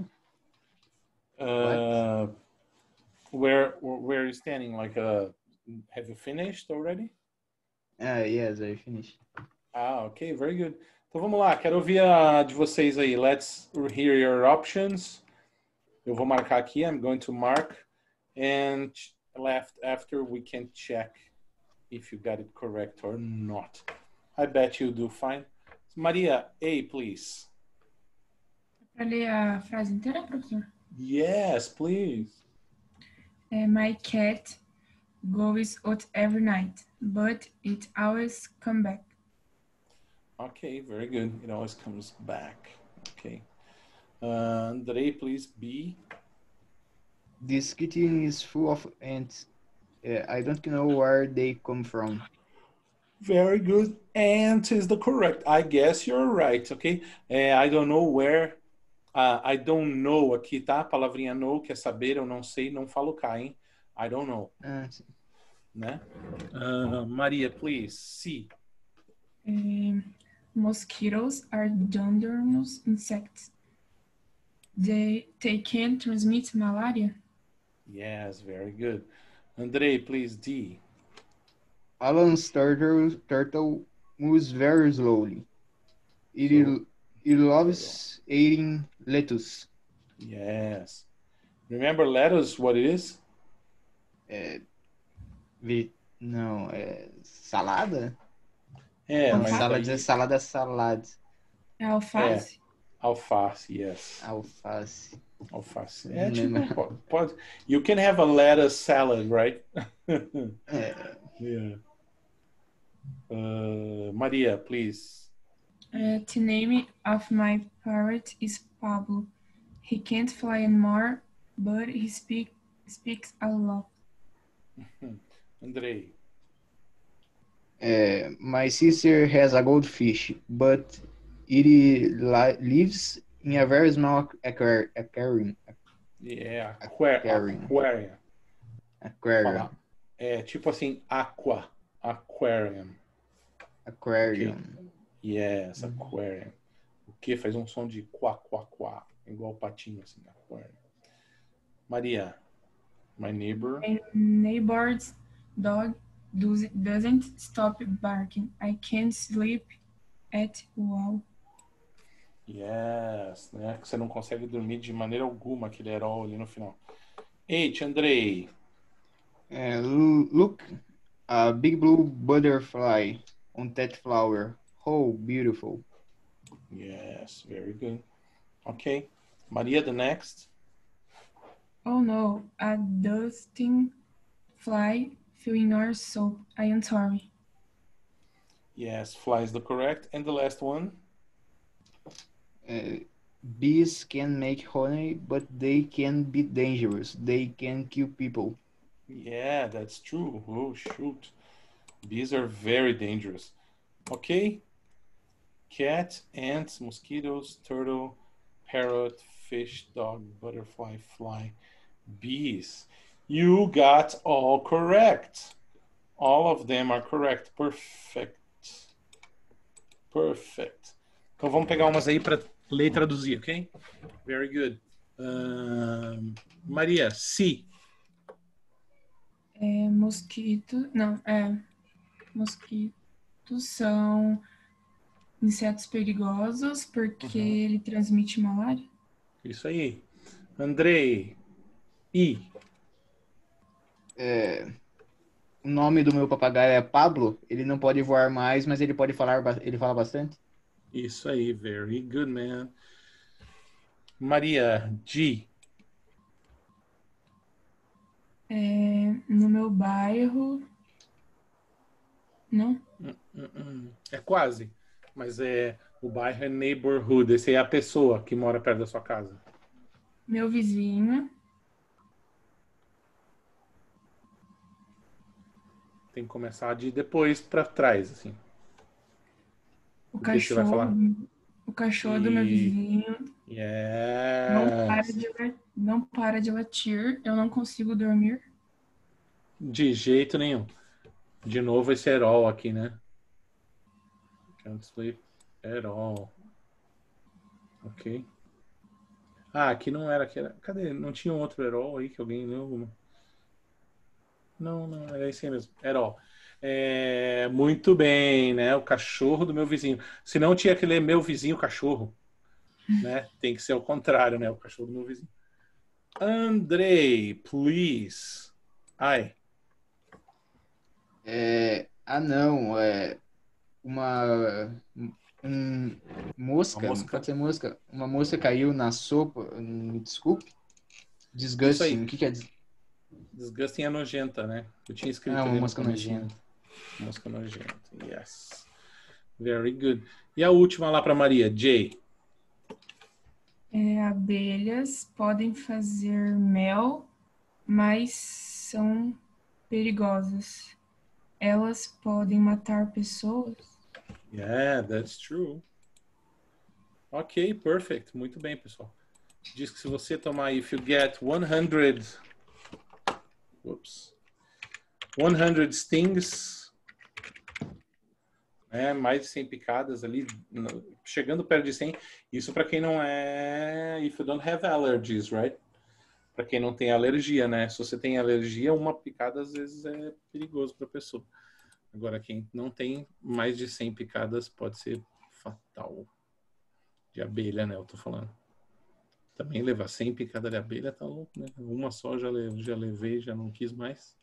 Speaker 1: Uh, where where are you standing? Like, uh, have you finished already?
Speaker 2: Ah, yes, I finished.
Speaker 1: Ah, ok, very good. Então vamos lá, quero ouvir a de vocês aí. Let's hear your options. Eu vou marcar aqui. I'm going to mark, and left after we can check if you got it correct or not. I bet you do fine. Maria, A, please.
Speaker 3: Para ler a frase inteira, professor?
Speaker 1: Yes, please.
Speaker 3: Uh, my cat goes out every night, but it always come back.
Speaker 1: Okay, very good. It always comes back. Okay. Uh, Andre, please, B.
Speaker 2: This kitchen is full of ants. Uh, I don't know where they come from.
Speaker 1: Very good. Ant is the correct. I guess you're right, okay? É, I don't know where. Uh, I don't know aqui, tá? Palavrinha know, quer saber, eu não sei, não falo cá, hein? I don't know,
Speaker 2: Ah, sim.
Speaker 1: né? Uh, Maria, please, C.
Speaker 3: Uh, mosquitoes are dangerous insects. They, they can transmit malaria.
Speaker 1: Yes, very good. Andre, please, D.
Speaker 2: Alan's turtle, turtle moves very slowly. It,
Speaker 1: So,
Speaker 2: it loves eating lettuce.
Speaker 1: yes. Remember lettuce, what it is?
Speaker 2: É, vi- não, é salada?
Speaker 1: É,
Speaker 2: Não,
Speaker 1: mas
Speaker 2: salads é
Speaker 1: daí...
Speaker 2: salada salads.
Speaker 3: É alface?
Speaker 1: Alface, yes.
Speaker 2: Alface.
Speaker 1: Alface.
Speaker 2: Não
Speaker 1: É tipo,
Speaker 2: lembro.
Speaker 1: pode, pode. You can have a lettuce salad, right?
Speaker 2: É,
Speaker 1: Yeah. Uh, Maria, please.
Speaker 3: Uh, the name of my parrot is Pablo. He can't fly anymore, but he speak, speaks a lot.
Speaker 1: Andrei.
Speaker 2: é, my sister has a goldfish, but it li lives in a very small aquar aquarium.
Speaker 1: Yeah, aqua-
Speaker 2: Aquarium.
Speaker 1: aquarium.
Speaker 2: Aquarium.
Speaker 1: Fala. É tipo assim, aqua, aquarium.
Speaker 2: Aquarium.
Speaker 1: Okay. Yes, aquarium. O que faz um som de quá, quá, quá, igual patinho assim, aquarium. Maria, my neighbor.
Speaker 3: My neighbor's dog does, doesn't stop barking. I can't sleep at all.
Speaker 1: Yes, né? Que você não consegue dormir de maneira alguma, aquele herol ali no final. H, Andrei.
Speaker 2: É, look, a big blue butterfly on that flower. Oh, beautiful.
Speaker 1: Yes, very good. Okay. Maria, the next.
Speaker 3: Oh no, a dusting fly flew in our soap. I am sorry.
Speaker 1: Yes, fly is the correct. And the last one.
Speaker 2: Uh, bees can make honey, but they can be dangerous. They can kill people.
Speaker 1: Yeah, that's true. Oh, shoot. Bees are very dangerous. Okay. Cat, ants, mosquitoes, turtle, parrot, fish, dog, butterfly, fly, bees. You got all correct. All of them are correct. Perfect. Perfect. Então vamos pegar umas aí para ler e traduzir, ok? Very good. Um, Maria, C.
Speaker 3: É, mosquito, não, é, mosquitos são insetos perigosos porque
Speaker 1: Uhum.
Speaker 3: ele transmite malária.
Speaker 1: Isso aí. Andrei, I.
Speaker 2: É, o nome do meu papagaio é Pablo. Ele não pode voar mais, mas ele pode falar, ba- ele fala bastante.
Speaker 1: Isso aí. Very good, man. Maria, G.
Speaker 3: É, no meu bairro, não?
Speaker 1: Hum, hum, hum. É quase. Mas é o bairro é neighborhood. Esse é a pessoa que mora perto da sua casa.
Speaker 3: Meu vizinho,
Speaker 1: Tem que começar de depois para trás, assim.
Speaker 3: o
Speaker 1: O que que você vai
Speaker 3: cachorro,
Speaker 1: falar?
Speaker 3: o cachorro do meu
Speaker 1: E
Speaker 3: vizinho não para
Speaker 1: yes.
Speaker 3: de, la- não para de latir, eu não consigo dormir.
Speaker 1: De jeito nenhum. De novo esse at all aqui, né? Can't sleep at all. Ok. Ah, aqui não era, aqui era. Cadê? Não tinha um outro at all aí que alguém leu alguma? Não, não, era esse aí mesmo. At all. É, muito bem, né? O cachorro do meu vizinho. Se não tinha que ler meu vizinho cachorro, né? Tem que ser o contrário, né? O cachorro do meu vizinho. Andrei, please. Ai.
Speaker 2: É, ah, não, é uma um,
Speaker 1: Uma
Speaker 2: mosca, pode
Speaker 1: mosca.
Speaker 2: ser mosca. Uma mosca caiu na sopa, me desculpe.
Speaker 1: Isso
Speaker 2: Disgusting,
Speaker 1: aí.
Speaker 2: o que quer dizer?
Speaker 1: Desgusting é nojenta, né? Eu tinha
Speaker 2: Ah,
Speaker 1: escrito
Speaker 2: uma
Speaker 1: ali no
Speaker 2: mosca
Speaker 1: comecinho.
Speaker 2: nojenta.
Speaker 1: Mosca nojenta. Yes. Very good. E a última lá para Maria, J.
Speaker 3: É, abelhas podem fazer mel, mas são perigosas. Elas podem matar pessoas.
Speaker 1: Yeah, that's true. Ok, perfect. Muito bem, pessoal. Diz que se você tomar, if you get one hundred, whoops, one hundred stings, né, mais de cem picadas ali, chegando perto de cem, isso para quem não é, if you don't have allergies, right? Para quem não tem alergia, né? Se você tem alergia, uma picada às vezes é perigoso para a pessoa. Agora, quem não tem mais de cem picadas pode ser fatal. De abelha, né? Eu tô falando. Também levar cem picadas de abelha tá louco, né? Uma só já, já levei, já não quis mais.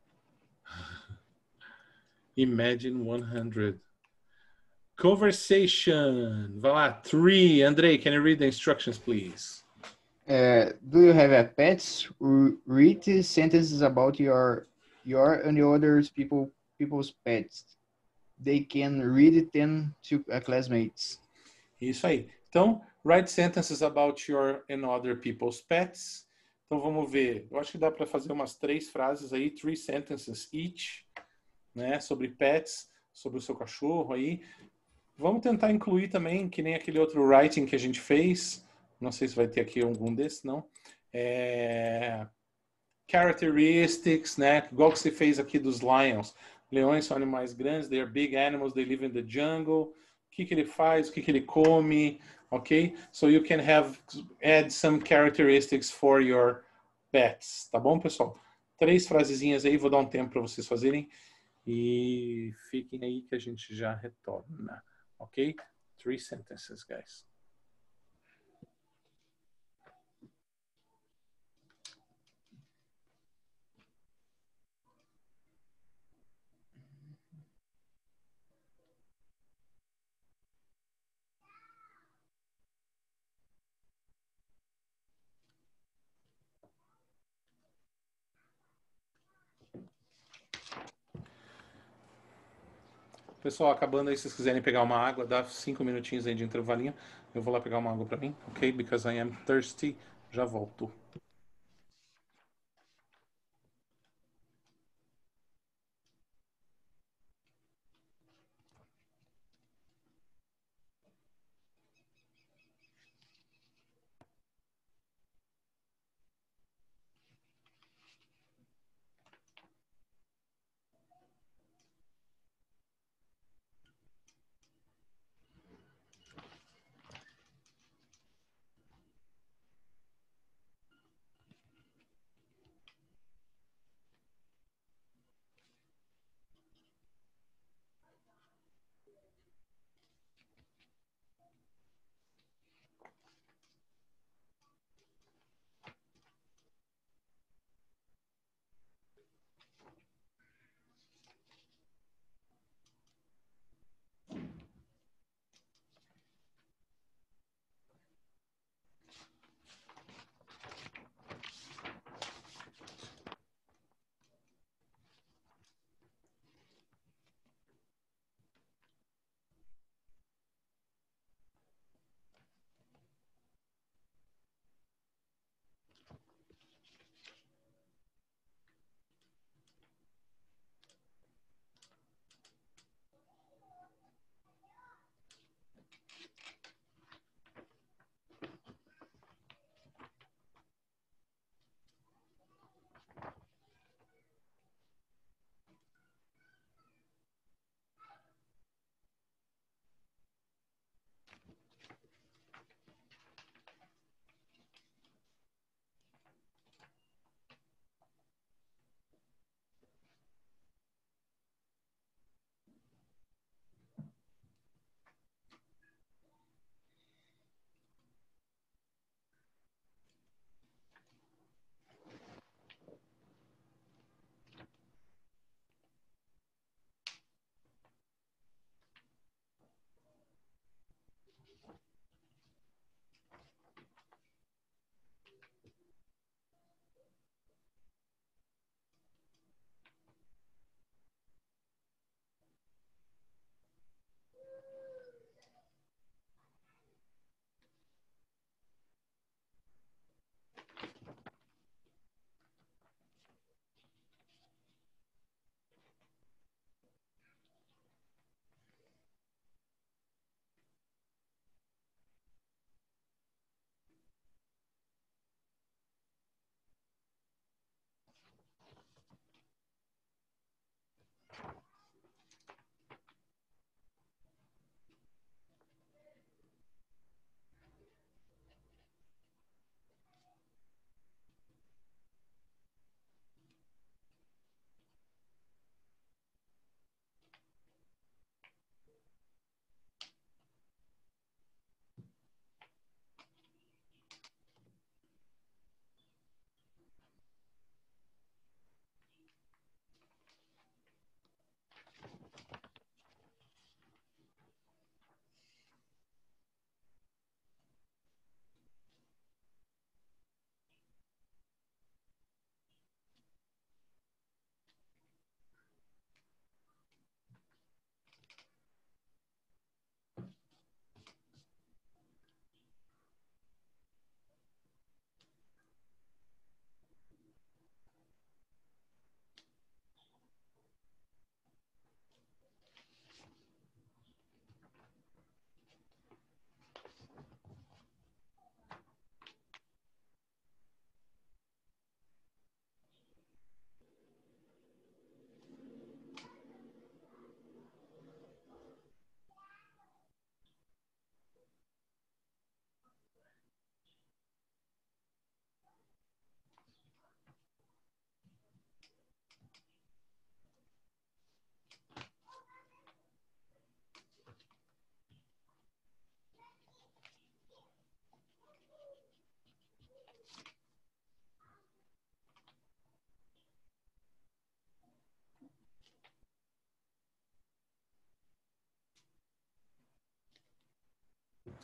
Speaker 1: Imagine one hundred. Conversation. Vai lá. Three. Andrei, can you read the instructions, please?
Speaker 2: É, do you have a pets? R- Read sentences about your your and the others people people's pets. They can read them to uh, classmates.
Speaker 1: Isso aí. Então, write sentences about your and other people's pets. Então, vamos ver. Eu acho que dá para fazer umas três frases aí, three sentences each, né? Sobre pets, sobre o seu cachorro aí. Vamos tentar incluir também, que nem aquele outro writing que a gente fez. Não sei se vai ter aqui algum desses, não. É... Characteristics, né? Igual que você fez aqui dos lions. Leões são animais grandes, they are big animals, they live in the jungle. O que, que ele faz, o que, que ele come, ok? So you can have, add some characteristics for your pets, tá bom, pessoal? Três frasezinhas aí, vou dar um tempo para vocês fazerem. E fiquem aí que a gente já retorna, ok? Three sentences, guys. Pessoal, acabando aí, se vocês quiserem pegar uma água, dá cinco minutinhos aí de intervalinho. Eu vou lá pegar uma água para mim, ok? Because I am thirsty. Já volto.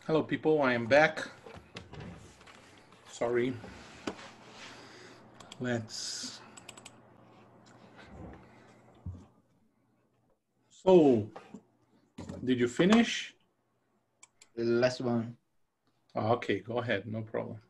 Speaker 1: Hello, people. I am back. Sorry. Let's. So, did you finish?
Speaker 2: The last one.
Speaker 1: Oh, okay, go ahead. No problem.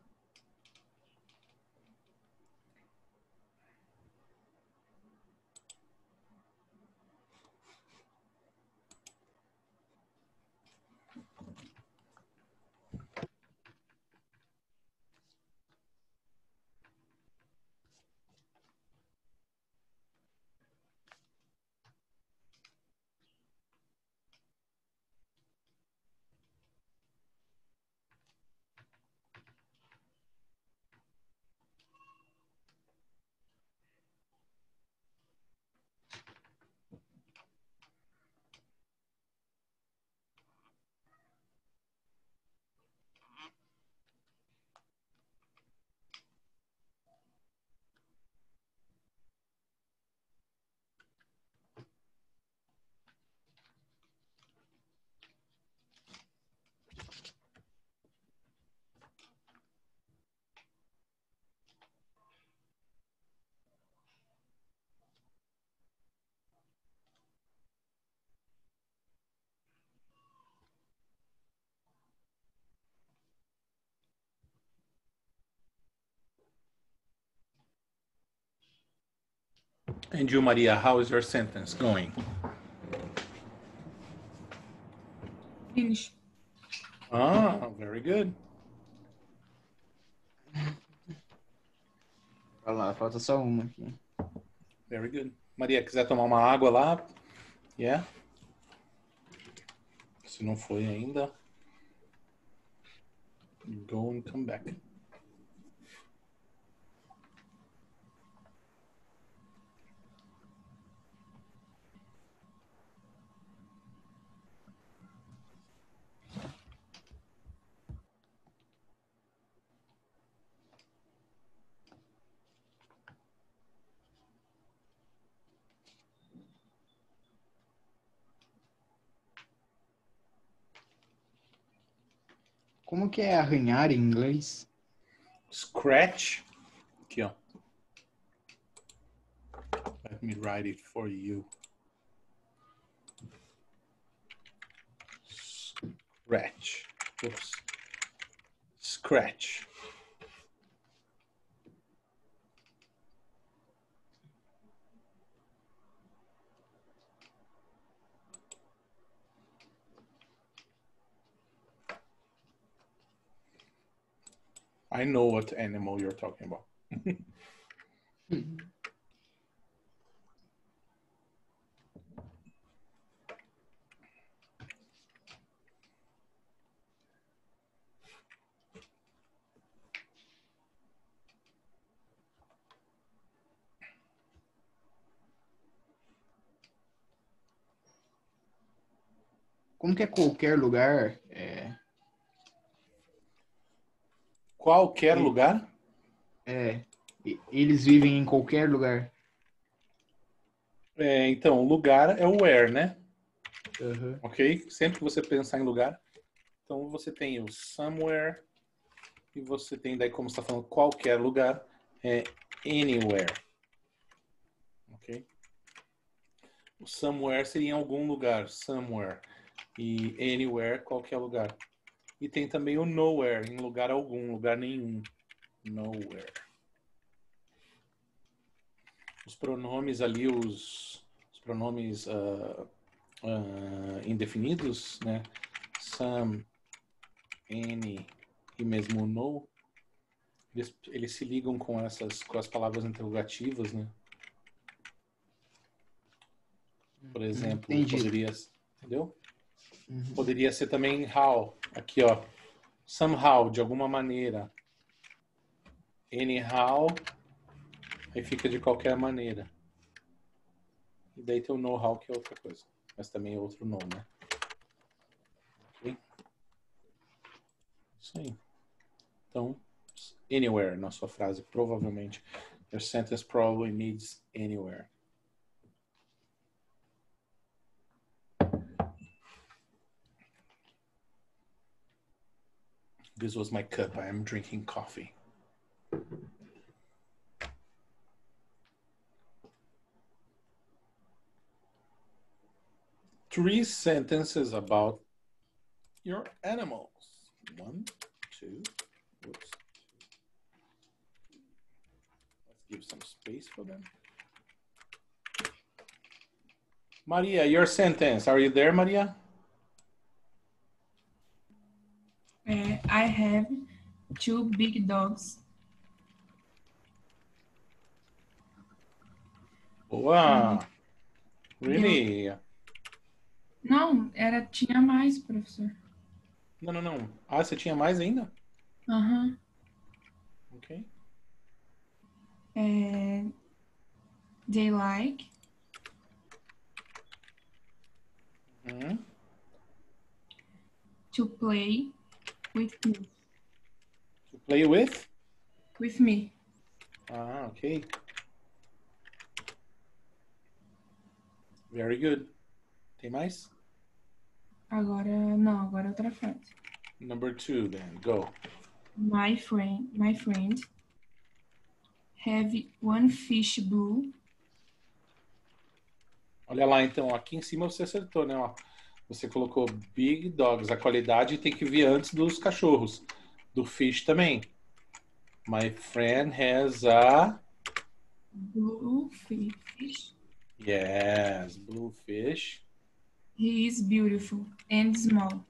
Speaker 1: And you, Maria, how is your sentence going?
Speaker 3: Finish.
Speaker 1: Ah, very good.
Speaker 2: Olha lá, falta só uma aqui.
Speaker 1: Very good. Maria, quiser tomar uma água lá? Yeah? Se não foi ainda, go and come back.
Speaker 2: Como que é arranhar em inglês?
Speaker 1: Scratch. Aqui, ó. Let me write it for you. Scratch. Oops. Scratch. I know what animal you're talking about.
Speaker 2: Como que é qualquer lugar? É,
Speaker 1: Qualquer
Speaker 2: E-
Speaker 1: lugar?
Speaker 2: é, e- eles vivem em qualquer lugar.
Speaker 1: É, então, lugar é o where, né?
Speaker 2: Uhum.
Speaker 1: Ok? Sempre que você pensar em lugar, então você tem o somewhere e você tem daí, como você está falando, qualquer lugar, é anywhere. Ok? O somewhere seria em algum lugar, somewhere. E anywhere, qualquer lugar. E tem também o nowhere, em lugar algum, lugar nenhum. Nowhere. Os pronomes ali, os, os pronomes uh, uh, indefinidos, né? Some, any e mesmo no, eles, eles se ligam com essas, com as palavras interrogativas, né? Por exemplo,
Speaker 2: Entendi.
Speaker 1: poderia, entendeu?
Speaker 2: Uhum.
Speaker 1: Poderia ser também how, aqui ó, somehow, de alguma maneira. Anyhow, aí fica de qualquer maneira. E daí tem o know-how, que é outra coisa. Mas também é outro know, né? Ok? Isso aí. Então, anywhere na sua frase, provavelmente. Your sentence probably needs anywhere. This was my cup. I am drinking coffee. Three sentences about your animals. One, two, whoops. Let's give some space for them. Maria, your sentence. Are you there, Maria?
Speaker 3: Uh, I have two big dogs.
Speaker 1: Wow. Really?
Speaker 3: Não, era, tinha mais, professor.
Speaker 1: Não, não, não. Ah, você tinha mais ainda?
Speaker 3: Aham.
Speaker 1: Ok.
Speaker 3: É, they like
Speaker 1: Uhum.
Speaker 3: to play with me.
Speaker 1: To play with?
Speaker 3: With me.
Speaker 1: Ah, ok. Very good. Tem mais?
Speaker 3: Agora, não, agora é outra frase.
Speaker 1: Number two, then. Go.
Speaker 3: My friend, my friend have one fish blue.
Speaker 1: Olha lá, então. Aqui em cima você acertou, né? Ó, você colocou big dogs. A qualidade tem que vir antes dos cachorros. Do fish também. My friend has a...
Speaker 3: Blue fish.
Speaker 1: Yes, blue fish.
Speaker 3: He is beautiful and small.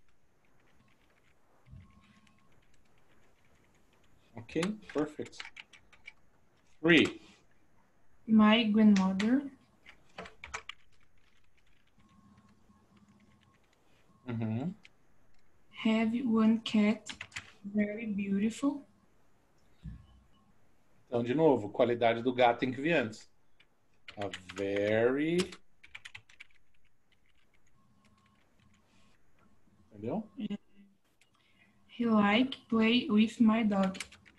Speaker 1: Okay, perfect. Three.
Speaker 3: My grandmother
Speaker 1: Uhum.
Speaker 3: have one cat, very beautiful.
Speaker 1: Então, de novo, qualidade do gato tem que vir antes. A very... Entendeu?
Speaker 3: He like play with my dog.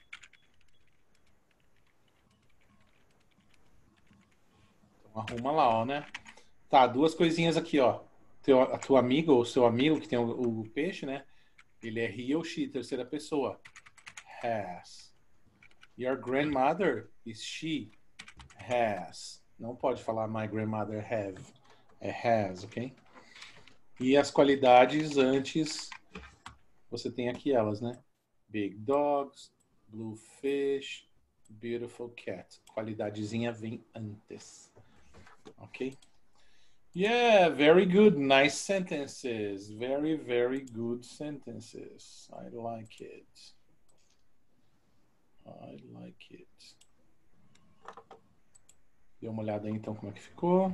Speaker 1: Então, arruma lá, ó, né? Tá, duas coisinhas aqui, ó. Teu, a tua amiga ou seu amigo que tem o, o peixe, né? Ele é he ou she, terceira pessoa. Has. Your grandmother is she. Has. Não pode falar my grandmother have. É has, ok? E as qualidades antes, você tem aqui elas, né? Big dogs, blue fish, beautiful cat. Qualidadezinha vem antes. Ok? Yeah, very good. Nice sentences. Very, very good sentences. I like it. I like it. Dê uma olhada aí, então, como é que ficou.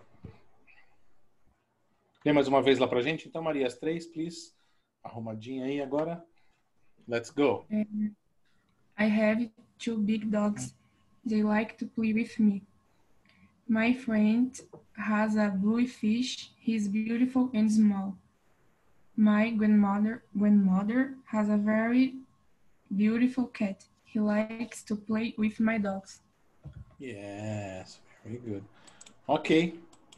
Speaker 1: Lê mais uma vez lá pra gente? Então, Maria, as três, please. Arrumadinha aí agora. Let's go.
Speaker 3: I have two big dogs. They like to play with me. My friend has a blue fish. He's beautiful and small. My grandmother grandmother has a very beautiful cat. He likes to play with my dogs.
Speaker 1: Yes, very good. Ok.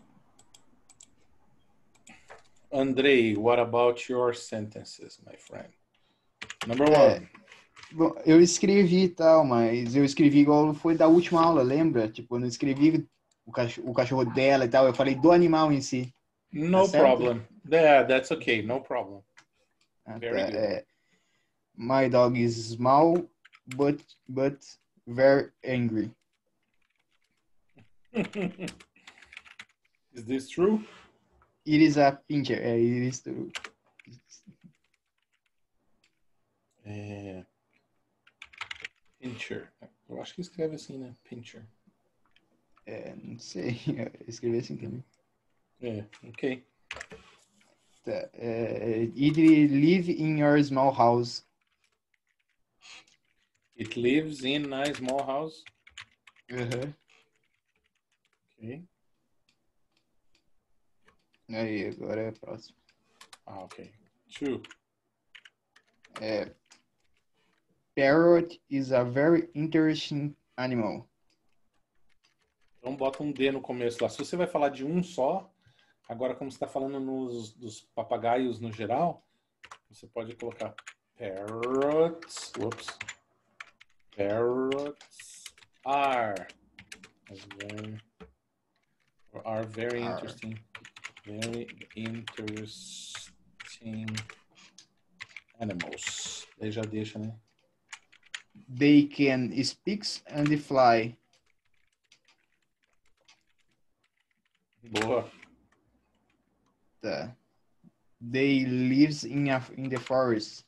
Speaker 1: Andrei, what about your sentences, my friend? Number
Speaker 2: É,
Speaker 1: one.
Speaker 2: bom, eu escrevi e tal, mas eu escrevi igual foi da última aula, lembra? Tipo, eu não escrevi o cachorro, o cachorro dela e tal, eu falei do animal em si.
Speaker 1: No
Speaker 2: Tá certo?
Speaker 1: problem. Yeah, that's okay. No problem.
Speaker 2: Ah,
Speaker 1: Very
Speaker 2: tá,
Speaker 1: good.
Speaker 2: é, my dog is small, but, but very angry.
Speaker 1: Is this true?
Speaker 2: It is a pincher. É, it is true.
Speaker 1: É... Pincher. Eu acho que escreve assim, né? Pincher.
Speaker 2: É, não sei, eu escrevi assim também.
Speaker 1: É, ok.
Speaker 2: Tá, é, it live in your small house.
Speaker 1: It lives in a small house.
Speaker 2: Uhum.
Speaker 1: Ok.
Speaker 2: Aí, agora é a próxima.
Speaker 1: Ah, ok. Two.
Speaker 2: É, parrot is a very interesting animal.
Speaker 1: Então bota um D no começo lá. Se você vai falar de um só, agora como você está falando nos, dos papagaios no geral, você pode colocar Parrots, whoops. Parrots are very, are very
Speaker 2: Are.
Speaker 1: interesting. Very interesting animals. Daí já deixa, né?
Speaker 2: They can speak and fly.
Speaker 1: Boa.
Speaker 2: Tá. They lives in a, in the forest.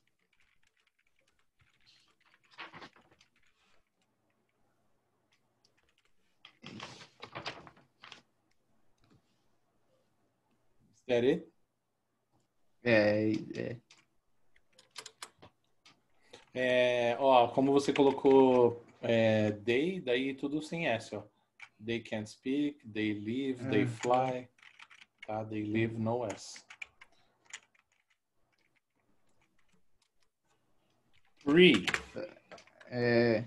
Speaker 1: Is that it?
Speaker 2: É, é.
Speaker 1: É, ó, como você colocou é, they, daí tudo sem S, ó. They can speak, they live, they
Speaker 2: Hum.
Speaker 1: fly. Tá? They live, no S. Three.
Speaker 2: É,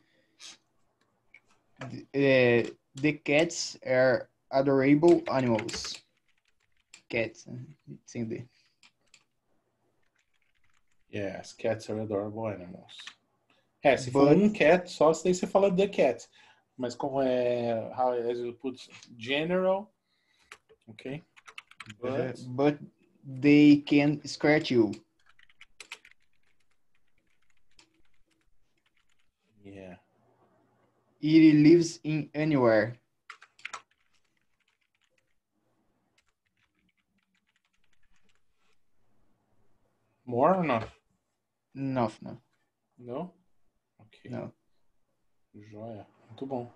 Speaker 2: é, the cats are adorable animals. Cats, né? Sem D.
Speaker 1: Yes, cats are adorable animals. É, se for
Speaker 2: But-
Speaker 1: um cat, só se daí você fala the cat. Mas como é, how as you put general, ok?
Speaker 2: Uh,
Speaker 1: But,
Speaker 2: but they can scratch you.
Speaker 1: yeah.
Speaker 2: It lives in anywhere.
Speaker 1: More or not?
Speaker 2: No, no,
Speaker 1: No? Ok.
Speaker 2: no.
Speaker 1: Joia. Muito bom.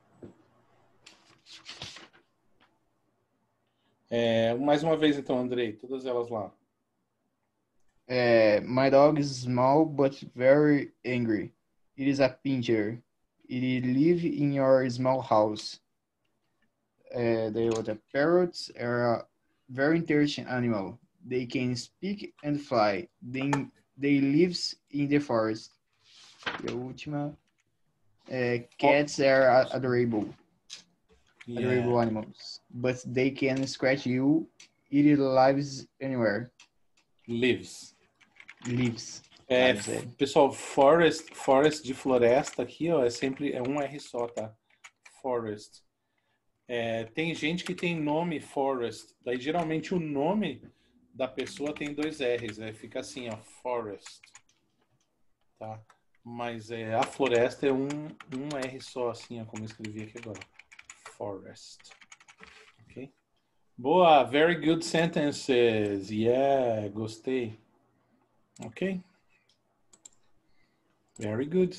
Speaker 1: É, mais uma vez então, Andrei, todas elas lá.
Speaker 2: Uh, my dog is small but very angry. It is a pincher. It lives in your small house. Uh, the other parrots are a very interesting animal. They can speak and fly. They, they lives in the forest. E a última. Uh, cats are adorable. Adorable
Speaker 1: Yeah.
Speaker 2: animals. But they can scratch you. It lives anywhere.
Speaker 1: Lives.
Speaker 2: Lives.
Speaker 1: É,
Speaker 2: Lives, é.
Speaker 1: pessoal, forest, forest de floresta aqui, ó, é sempre é um R só, tá? Forest. É, tem gente que tem nome Forest, daí geralmente o nome da pessoa tem dois R's, né? Fica assim, ó, Forest, tá? Mas é, a floresta é um, um R só, assim, ó, como eu escrevi aqui agora. Forest. Ok? Boa, very good sentences. Yeah, gostei. Ok? Very good.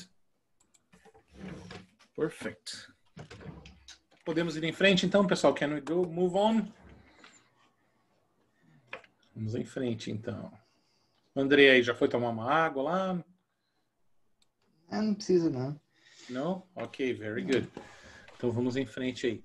Speaker 1: Perfect. Podemos ir em frente então, pessoal? Can we go? Move on? Vamos em frente então. André aí já foi tomar uma água lá?
Speaker 2: Ah, não precisa, não.
Speaker 1: Não? Ok, very good. Então vamos em frente aí.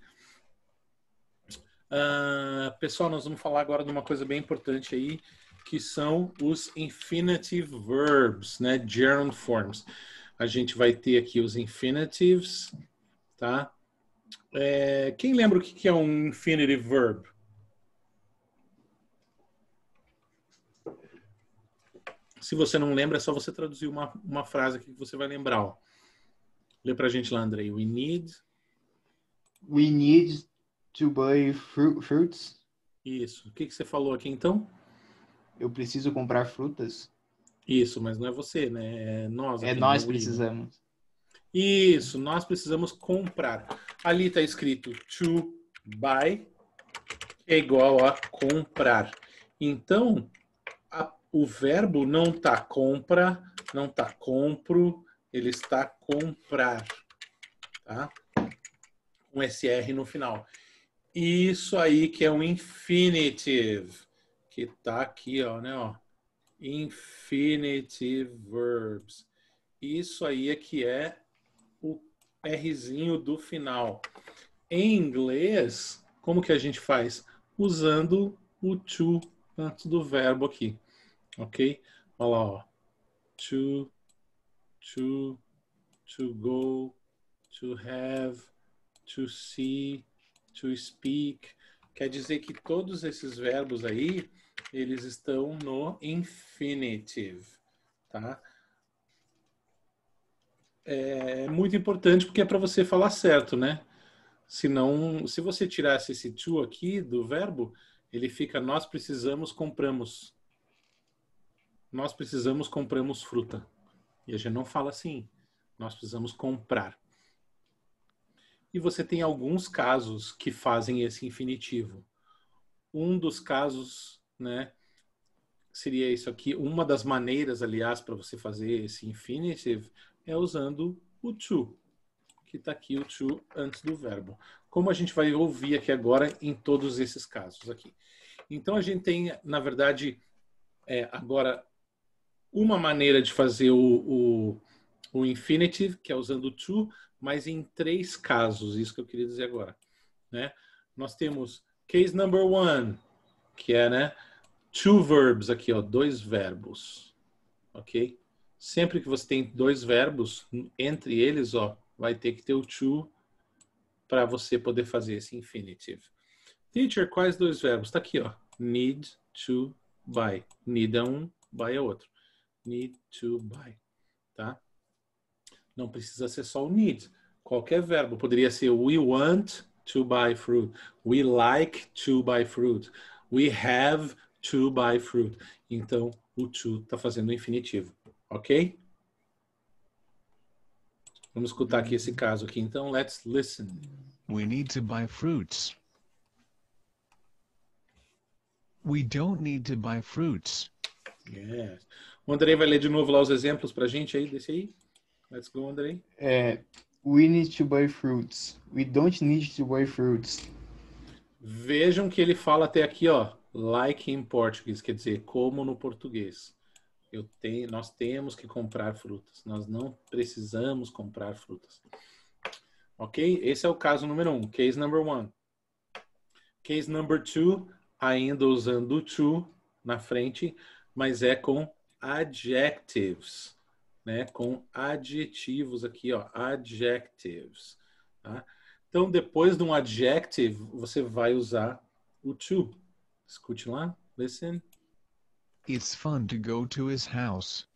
Speaker 1: Uh, pessoal, nós vamos falar agora de uma coisa bem importante aí, que são os infinitive verbs, né? Gerund forms. A gente vai ter aqui os infinitives, tá? É, quem lembra o que é um infinitive verb? Se você não lembra, é só você traduzir uma, uma frase aqui que você vai lembrar. Ó. Lê pra gente lá, Andrei. We need...
Speaker 2: We need to buy fru fruits.
Speaker 1: Isso. O que, que você falou aqui, então?
Speaker 2: Eu preciso comprar frutas.
Speaker 1: Isso, mas não é você, né? É nós aqui.
Speaker 2: É nós
Speaker 1: no we,
Speaker 2: precisamos.
Speaker 1: né? Isso, nós precisamos comprar. Ali está escrito to buy, que é igual a comprar. Então, a, o verbo não está compra, não está compro, ele está comprar. Tá? Com esse R no final. Isso aí que é um infinitive, que está aqui, ó, né? Ó, infinitive verbs. Isso aí é que é o Rzinho do final. Em inglês, como que a gente faz? Usando o to antes do verbo aqui, ok? Olha lá, ó. To, to, to go, to have, to see, to speak. Quer dizer que todos esses verbos aí, eles estão no infinitive, tá? É muito importante porque é para você falar certo, né? Senão, se você tirasse esse to aqui do verbo, ele fica nós precisamos, compramos. Nós precisamos, compramos fruta. E a gente não fala assim. Nós precisamos comprar. E você tem alguns casos que fazem esse infinitivo. Um dos casos, né, seria isso aqui. Uma das maneiras, aliás, para você fazer esse infinitive é usando o to. Que está aqui o to antes do verbo. Como a gente vai ouvir aqui agora em todos esses casos aqui. Então a gente tem, na verdade, é, agora uma maneira de fazer o, o, o infinitive, que é usando o to, mas em três casos, isso que eu queria dizer agora. Né? Nós temos case number one, que é, né, two verbs aqui, ó, dois verbos. Ok? Sempre que você tem dois verbos, entre eles, ó, vai ter que ter o to para você poder fazer esse infinitive. Teacher, quais dois verbos? Está aqui, ó. Need to buy. Need é um, buy é outro. Need to buy, tá? Não precisa ser só o need. Qualquer verbo. Poderia ser we want to buy fruit. We like to buy fruit. We have to buy fruit. Então, o to está fazendo o infinitivo. Ok? Vamos escutar aqui esse caso aqui. Então, let's listen.
Speaker 4: We need to buy fruits. We don't need to buy fruits.
Speaker 1: Yes. O Andrei vai ler de novo lá os exemplos pra gente aí, desse aí. Let's go, Andrei.
Speaker 2: É, we need to buy fruits. We don't need to buy fruits.
Speaker 1: Vejam que ele fala até aqui, ó, like in Portuguese, quer dizer, como no português. Eu tenho, nós temos que comprar frutas. Nós não precisamos comprar frutas. Ok? Esse é o caso número um. Case number one. Case number two, ainda usando o to na frente, mas é com adjectives, né? Com adjetivos aqui, ó, adjectives. Tá? Então, depois de um adjective, você vai usar o to. Escute lá, listen.
Speaker 4: It's fun to go to his house.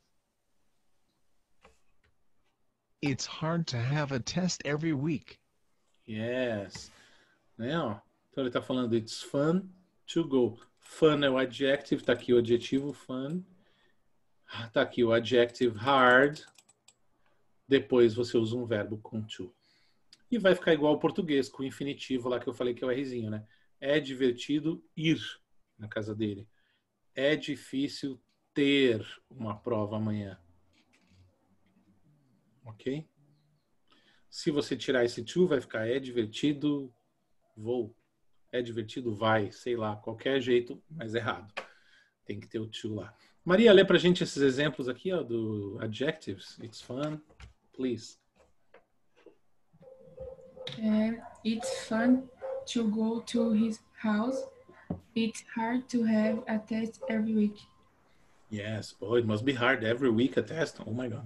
Speaker 4: It's hard to have a test every week.
Speaker 1: Yes. Né, ó. Então, ele está falando it's fun to go. Fun é o adjective, tá aqui o adjetivo fun. Tá aqui o adjective hard. Depois você usa um verbo com to. E vai ficar igual ao português, com o infinitivo lá que eu falei que é o Rzinho, né? É divertido ir na casa dele. É difícil ter uma prova amanhã. Ok? Se você tirar esse to, vai ficar é divertido, vou. É divertido, vai. Sei lá, qualquer jeito, mas errado. Tem que ter o to lá. Maria, lê pra gente esses exemplos aqui, ó, do adjectives. It's fun. Please.
Speaker 3: Uh, it's fun to go to his house. It's hard to have a test every week.
Speaker 1: Yes, boy, it must be hard every week a test. Oh my God.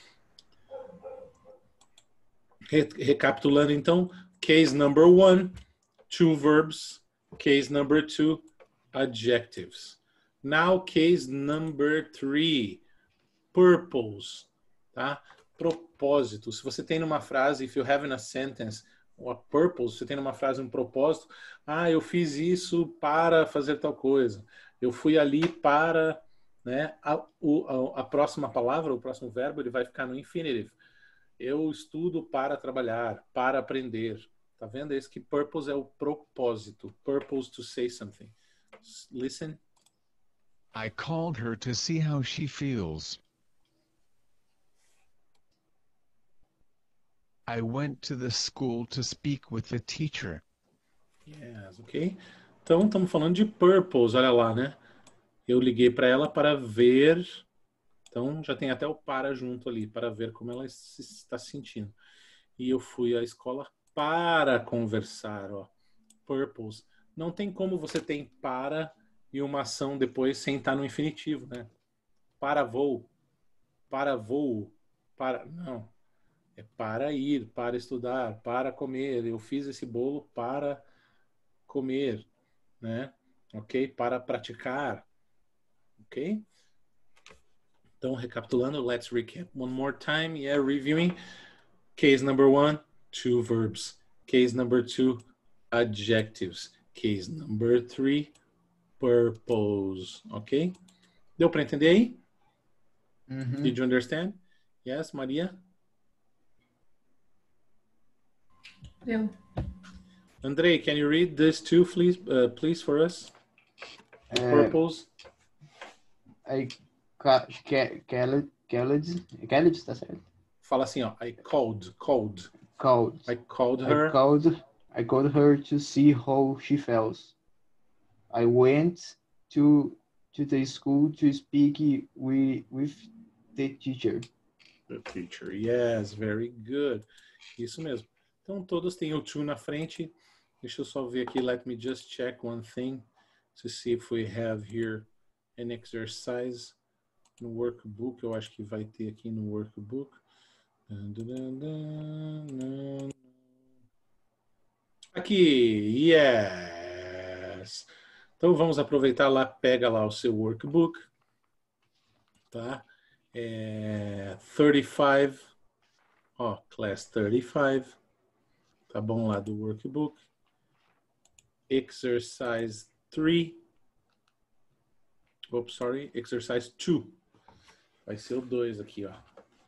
Speaker 1: Re- Recapitulando então, case number one, two verbs. Case number two, adjectives. Now, case number three, purpose, tá? Propósito. Se você tem numa frase, if you have in a sentence, a purpose, você tem numa frase um propósito, ah, eu fiz isso para fazer tal coisa. Eu fui ali para, né? A, o, a, a próxima palavra, o próximo verbo, ele vai ficar no infinitive. Eu estudo para trabalhar, para aprender. Tá vendo? Esse que purpose é o propósito. Purpose to say something. Listen.
Speaker 4: I called her to see how she feels. I went to the school to speak with the teacher.
Speaker 1: Yes, ok? Então, estamos falando de purpose, olha lá, né? Eu liguei para ela para ver. Então, já tem até o para junto ali, para ver como ela se está se sentindo. E eu fui à escola para conversar, ó. Purpose. Não tem como você tem para e uma ação depois sem estar no infinitivo, né? Para voo, para voo, para... Não. É para ir, para estudar, para comer. Eu fiz esse bolo para comer, né? Ok? Para praticar. Ok? Então, recapitulando, let's recap one more time. Yeah, reviewing. Case number one, two verbs. Case number two, adjectives. Case number three, purpose. Ok? Deu para entender aí?
Speaker 2: Uhum.
Speaker 1: Did you understand? Yes, Maria?
Speaker 3: Eu.
Speaker 1: Andrei, can you read this too, please, uh, please for us? The
Speaker 2: É,
Speaker 1: purpose.
Speaker 2: I ca- ca- called, called, called, tá certo?
Speaker 1: Fala assim, ó. I called, called.
Speaker 2: Called.
Speaker 1: I called
Speaker 2: I
Speaker 1: her.
Speaker 2: called, I called her to see how she feels. I went to to the school to speak with, with the teacher.
Speaker 1: The teacher. Yes, very good. Isso mesmo. Então, todos têm o to na frente. Deixa eu só ver aqui. Let me just check one thing to see if we have here an exercise no workbook. Eu acho que vai ter aqui no workbook. Aqui, yes. Então, vamos aproveitar lá, pega lá o seu workbook. Tá? É, trinta e cinco. Ó, class trinta e cinco. Tá bom lá do workbook. Exercise three. Oops, sorry. Exercise two. Vai ser o dois aqui, ó.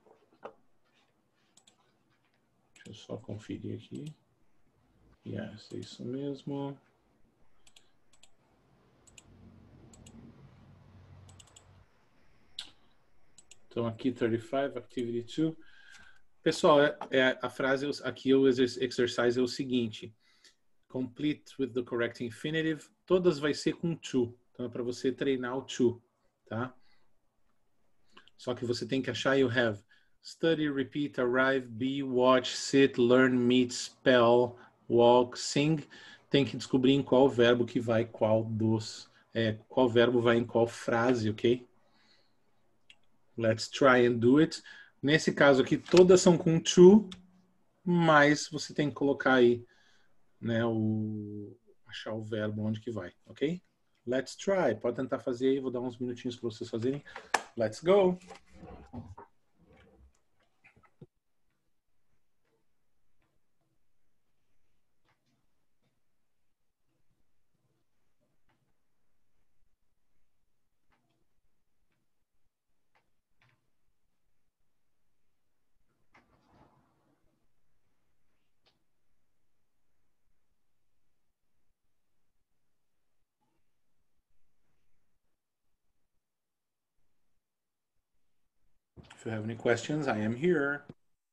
Speaker 1: Deixa eu só conferir aqui. Yes, é isso mesmo. Então aqui trinta e cinco, activity two. Pessoal, é, é, a frase aqui, o exercise é o seguinte. Complete with the correct infinitive. Todas vai ser com to. Então é para você treinar o to, tá? Só que você tem que achar you have study, repeat, arrive, be, watch, sit, learn, meet, spell, walk, sing. Tem que descobrir em qual verbo que vai qual dos, é, qual verbo vai em qual frase, ok? Let's try and do it. Nesse caso aqui, todas são com to, mas você tem que colocar aí, né, o achar o verbo onde que vai, ok? Let's try. Pode tentar fazer aí, vou dar uns minutinhos para vocês fazerem. Let's go. If you have any questions, I am here.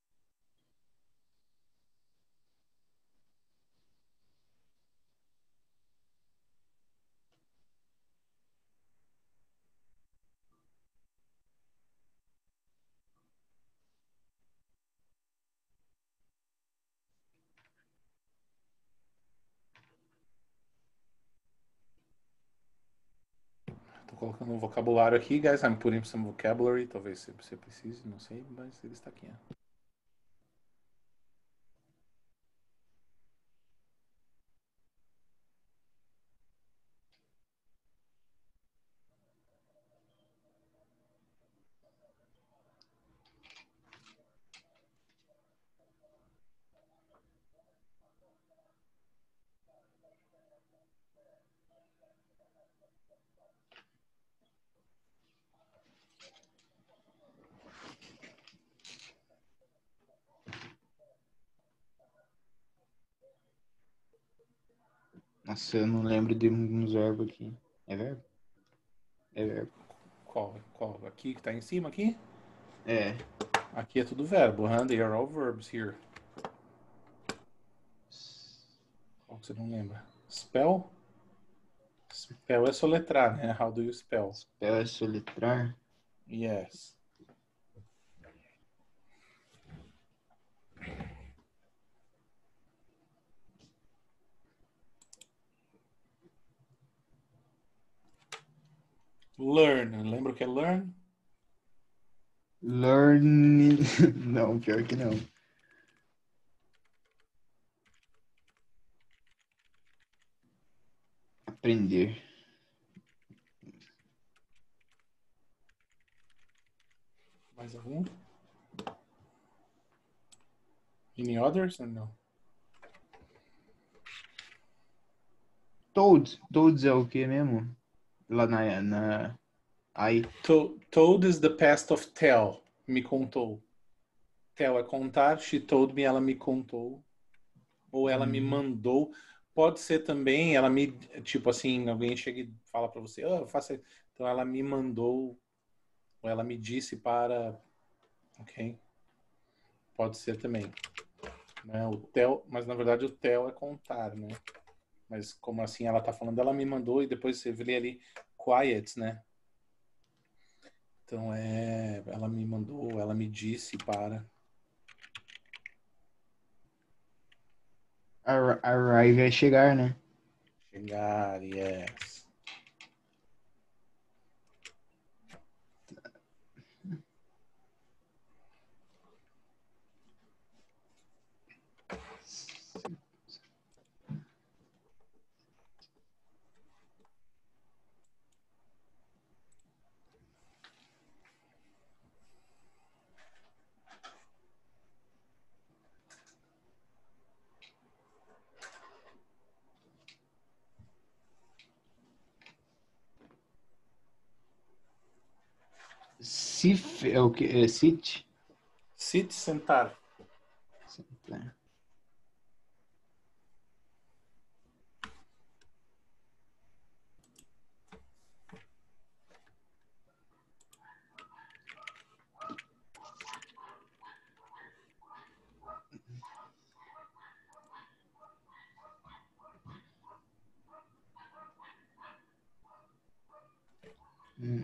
Speaker 1: Tô colocando um vocabulário aqui, guys. I'm putting some vocabulary. Talvez você precise, não sei, mas ele está aqui. Ó.
Speaker 2: Nossa, eu não lembro de uns verbos aqui. É verbo? É verbo.
Speaker 1: Qual? Qual? Aqui que tá em cima aqui?
Speaker 2: É.
Speaker 1: Aqui é tudo verbo, huh? They are all verbs here. Qual que você não lembra? Spell? Spell é soletrar, né? How do you spell?
Speaker 2: Spell é soletrar.
Speaker 1: Yes. Learn. Lembra o que é learn?
Speaker 2: Learning. Não, pior que não. Aprender.
Speaker 1: Mais algum? Any others or no?
Speaker 2: Toad. Toads é o que mesmo? Lá na... na... Aí.
Speaker 1: To told is the past of tell. Me contou. Tell é contar. She told me, ela me contou. Ou ela me mandou. Pode ser também, ela me... Tipo assim, alguém chega e fala pra você, oh, faça... Então ela me mandou, ou ela me disse para... Ok? Pode ser também. Né? O tell, mas na verdade o tell é contar, né? Mas como assim ela tá falando, ela me mandou, e depois você vê ali quiet, né? Então é, ela me mandou, ela me disse para.
Speaker 2: Ar- Arrive é chegar, né?
Speaker 1: Chegar, yes.
Speaker 2: Sif é o que? É sit?
Speaker 1: Sit, sentar.
Speaker 2: Sentar. Hum.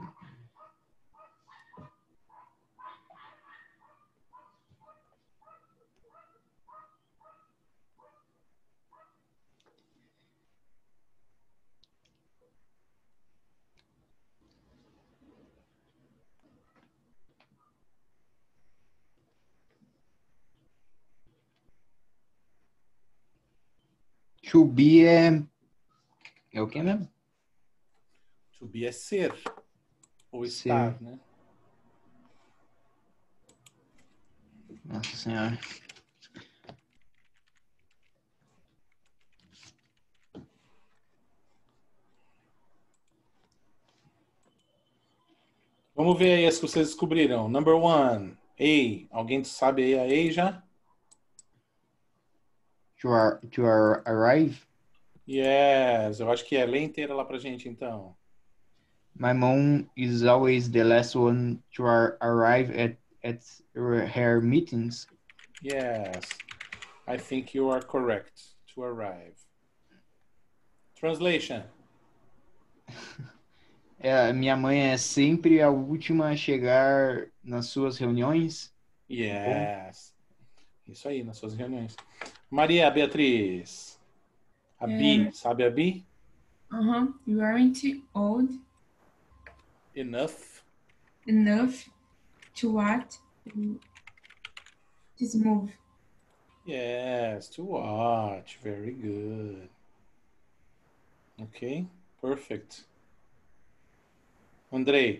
Speaker 2: To be é... É o que mesmo?
Speaker 1: To be é ser. Ou
Speaker 2: Ser.
Speaker 1: estar, né?
Speaker 2: Nossa Senhora.
Speaker 1: Vamos ver aí as que vocês descobriram. Number one, A. Alguém sabe aí a A já?
Speaker 2: To, ar, to ar, arrive.
Speaker 1: Yes, eu acho que é. Lê inteira lá pra gente, então.
Speaker 2: My mom is always the last one to ar, arrive at, at her meetings.
Speaker 1: Yes, I think you are correct. To arrive. Translation.
Speaker 2: É, minha mãe é sempre a última a chegar nas suas reuniões.
Speaker 1: Yes. Isso aí, nas suas reuniões. Maria Beatriz. A
Speaker 3: É.
Speaker 1: B, sabe a B?
Speaker 3: Uh-huh. You aren't old
Speaker 1: Enough.
Speaker 3: enough to what? This move.
Speaker 1: Yes, to watch. Very good. Okay, perfect. Andrei.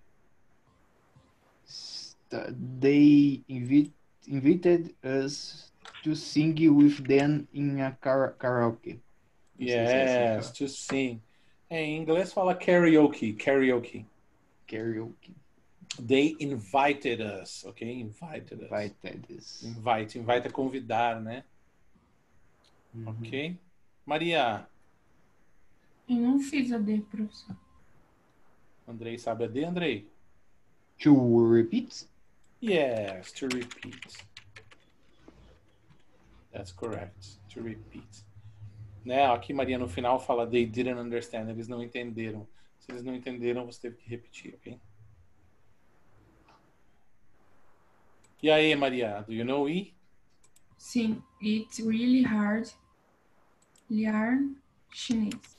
Speaker 2: They invite, invited us to sing with them in a car, karaoke. Não sei se é assim que
Speaker 1: Yes,
Speaker 2: fala.
Speaker 1: to sing. É, em inglês fala karaoke, karaoke.
Speaker 2: Karaoke.
Speaker 1: They invited us, ok? Invited us.
Speaker 2: Invited us.
Speaker 1: Invite, invite é convidar, né?
Speaker 2: Uhum.
Speaker 1: Ok. Maria.
Speaker 3: Eu não fiz a D, professor.
Speaker 1: Andrei sabe a D, Andrei?
Speaker 2: To repeat?
Speaker 1: Yes, to repeat. That's correct. To repeat. Né? Aqui Maria no final fala they didn't understand. Eles não entenderam. Se eles não entenderam, você teve que repetir, ok? E aí, Maria? Do you know E?
Speaker 3: Sim, it's really hard learn Chinese.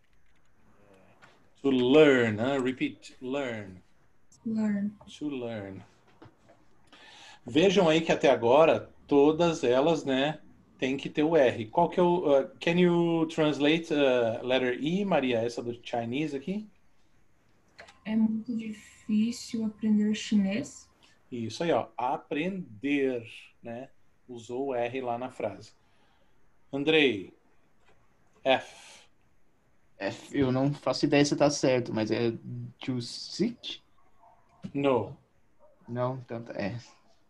Speaker 1: To learn, huh? Repeat. Learn.
Speaker 3: Learn.
Speaker 1: To learn. Vejam aí que até agora todas elas, né, tem que ter o R. Qual que é o... Uh, can you translate uh, letter E, Maria? Essa do Chinese aqui?
Speaker 3: É muito difícil aprender chinês.
Speaker 1: Isso aí, ó. Aprender, né? Usou o R lá na frase. Andrei. F.
Speaker 2: F, eu não faço ideia se tá certo, mas é to sit?
Speaker 1: No.
Speaker 2: Não, tanto é.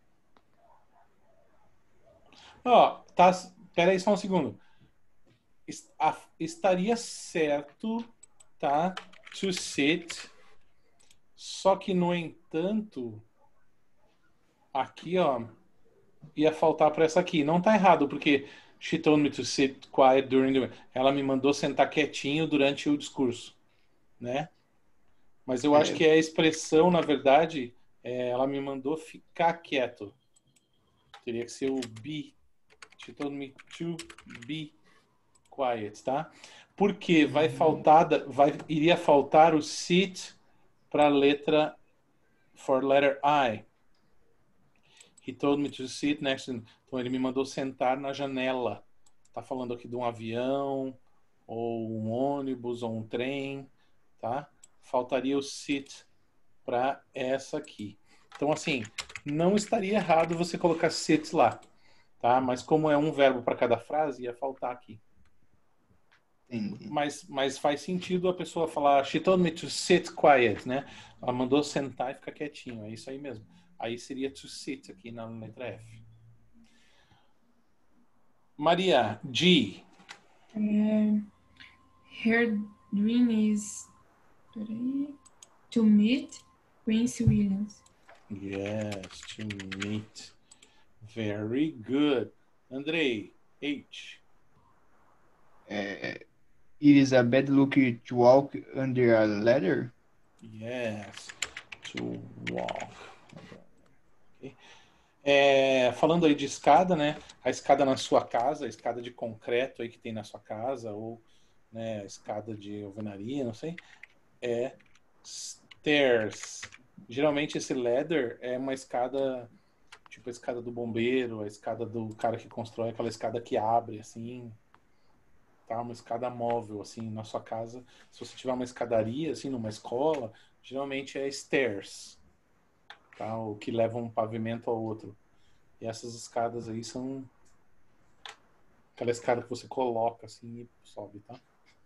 Speaker 1: Ó, tá. Pera aí só um segundo. Est- a- Estaria certo, tá? To sit. Só que, no entanto, aqui, ó, ia faltar para essa aqui. Não tá errado, porque she told me to sit quiet during the... Ela me mandou sentar quietinho durante o discurso, né? Mas eu acho
Speaker 2: É,
Speaker 1: que a expressão, na verdade, é, ela me mandou ficar quieto. Teria que ser o be. She told me to be quiet, tá? Porque vai faltar, vai, iria faltar o sit para a letra for letter I. He told me to sit next to... Então ele me mandou sentar na janela. Tá falando aqui de um avião, ou um ônibus, ou um trem, tá? Faltaria o sit para essa aqui. Então, assim, não estaria errado você colocar sit lá, tá? Mas como é um verbo para cada frase, ia faltar aqui.
Speaker 2: entendi.
Speaker 1: Mas, mas faz sentido a pessoa falar she told me to sit quiet, né? Ela mandou sentar e ficar quietinho. É isso aí mesmo. Aí seria to sit aqui na letra F. Maria, G.
Speaker 3: É, her dream is peraí, to meet Prince Williams.
Speaker 1: Yes, to meet. Very good. Andrei, H.
Speaker 2: É, it is a bad look to walk under a ladder.
Speaker 1: Yes, to walk. Okay. É, falando aí de escada, né? A escada na sua casa, a escada de concreto aí que tem na sua casa, ou né, a escada de alvenaria, não sei, é stairs. Geralmente esse ladder é uma escada, tipo a escada do bombeiro, a escada do cara que constrói, aquela escada que abre, assim, tá? Uma escada móvel, assim, na sua casa. Se você tiver uma escadaria, assim, numa escola, geralmente é stairs, tá? O que leva um pavimento ao outro. E essas escadas aí são aquela escada que você coloca assim e sobe, tá?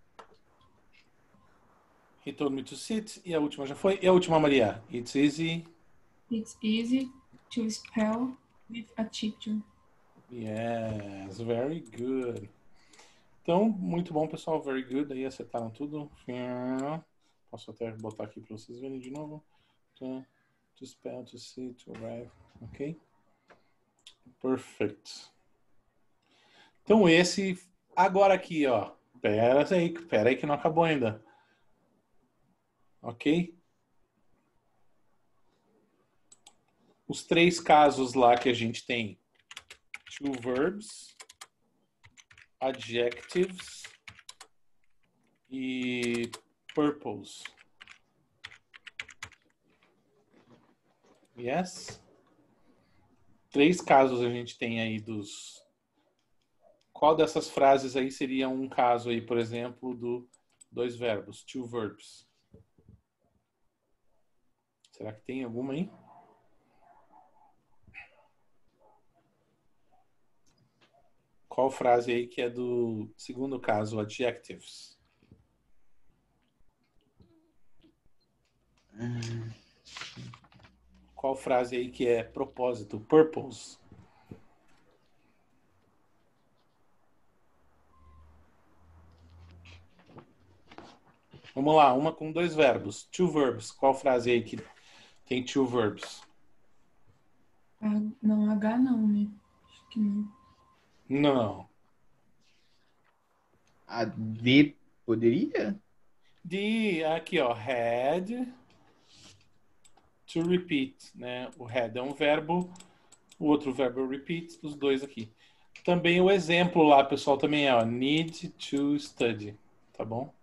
Speaker 1: He told me to sit. E a última já foi. E a última, Maria? It's easy.
Speaker 3: It's easy to spell with a teacher.
Speaker 1: Yes, very good. Então, muito bom, pessoal. Very good. Aí acertaram tudo. Posso até botar aqui para vocês verem de novo. To, to spell, to sit, to arrive. Ok? Perfect. Então, esse... Agora aqui, ó. Pera aí, pera aí que não acabou ainda. Ok? Os três casos lá que a gente tem: two verbs, adjectives e purpose. Yes? Três casos a gente tem aí dos... Qual dessas frases aí seria um caso aí, por exemplo, do dois verbos, two verbs? Será que tem alguma aí? Qual frase aí que é do segundo caso, adjectives? Qual frase aí que é propósito, purpose? Vamos lá, uma com dois verbos, two verbs. Qual frase aí que tem two verbs?
Speaker 3: Ah, não, H não, né? Acho que não.
Speaker 1: Não.
Speaker 2: A D poderia?
Speaker 1: De aqui, ó, had to repeat, né? O had é um verbo, o outro verbo é repeat, os dois aqui. Também o exemplo lá, pessoal, também é, ó, need to study, tá bom?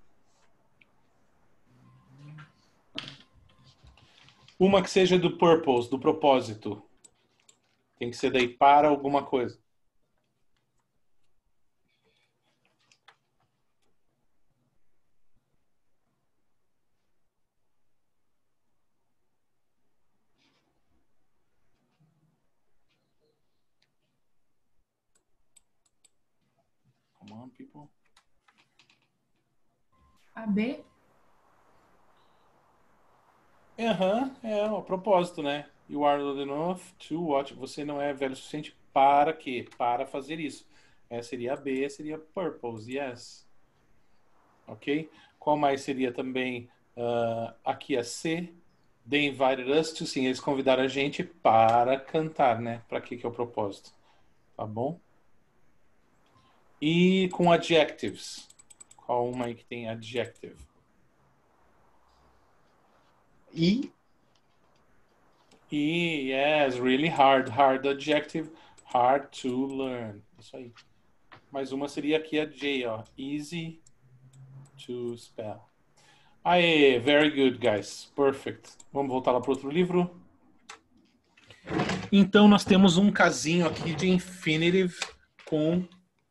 Speaker 1: Uma que seja do purpose, do propósito. Tem que ser daí para alguma coisa. on, people.
Speaker 3: A B?
Speaker 1: Aham, é a propósito, né? You are old enough to watch. Você não é velho o suficiente para quê? Para fazer isso. Essa seria a B, seria purpose, yes. Ok? Qual mais seria também uh, aqui a C? They invited us to, sim, eles convidaram a gente para cantar, né? Para que que é o propósito? Tá bom? E com adjectives. Qual uma aí que tem adjective?
Speaker 2: E
Speaker 1: E, yes, really hard. Hard adjective, hard to learn. Isso aí. Mais uma seria aqui a J, ó. Easy to spell. Aê, very good, guys. Perfect. Vamos voltar lá para outro livro. Então, nós temos um casinho aqui de infinitive com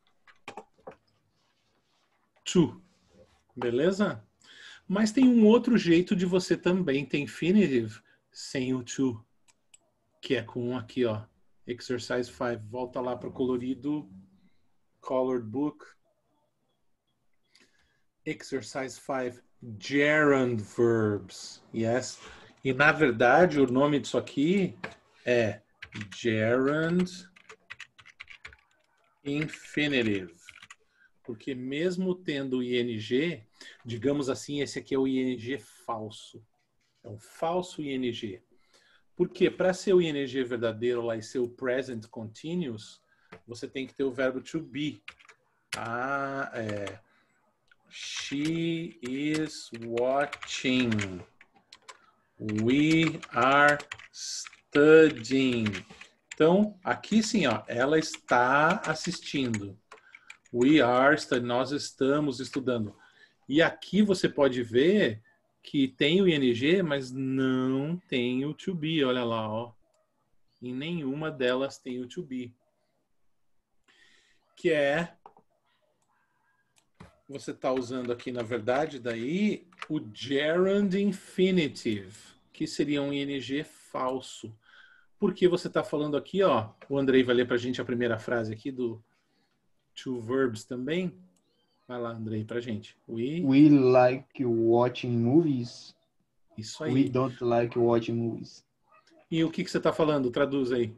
Speaker 1: to. Beleza? Mas tem um outro jeito de você também ter infinitive sem o to, que é com aqui, ó. Exercise five. Volta lá para o colorido. Colored book. Exercise five. Gerund verbs. Yes. E, na verdade, o nome disso aqui é gerund infinitive. Porque mesmo tendo o ing, digamos assim, esse aqui é o ing falso. É um falso ing. Porque para ser o ing verdadeiro lá e ser o present continuous, você tem que ter o verbo to be. Ah, é. She is watching. We are studying. Então, aqui sim, ó, ela está assistindo. We are studying. Nós estamos estudando. E aqui você pode ver que tem o ing, mas não tem o to be. Olha lá, ó. Em nenhuma delas tem o to be. Que é... Você está usando aqui, na verdade, daí o gerund infinitive, que seria um ing falso. Porque você está falando aqui, ó, o Andrei vai ler para a gente a primeira frase aqui do two verbs também. Vai lá, Andrei, para a gente. We,
Speaker 2: we like watching movies.
Speaker 1: isso aí.
Speaker 2: We don't like watching movies.
Speaker 1: E o que, que você está falando? Traduz aí.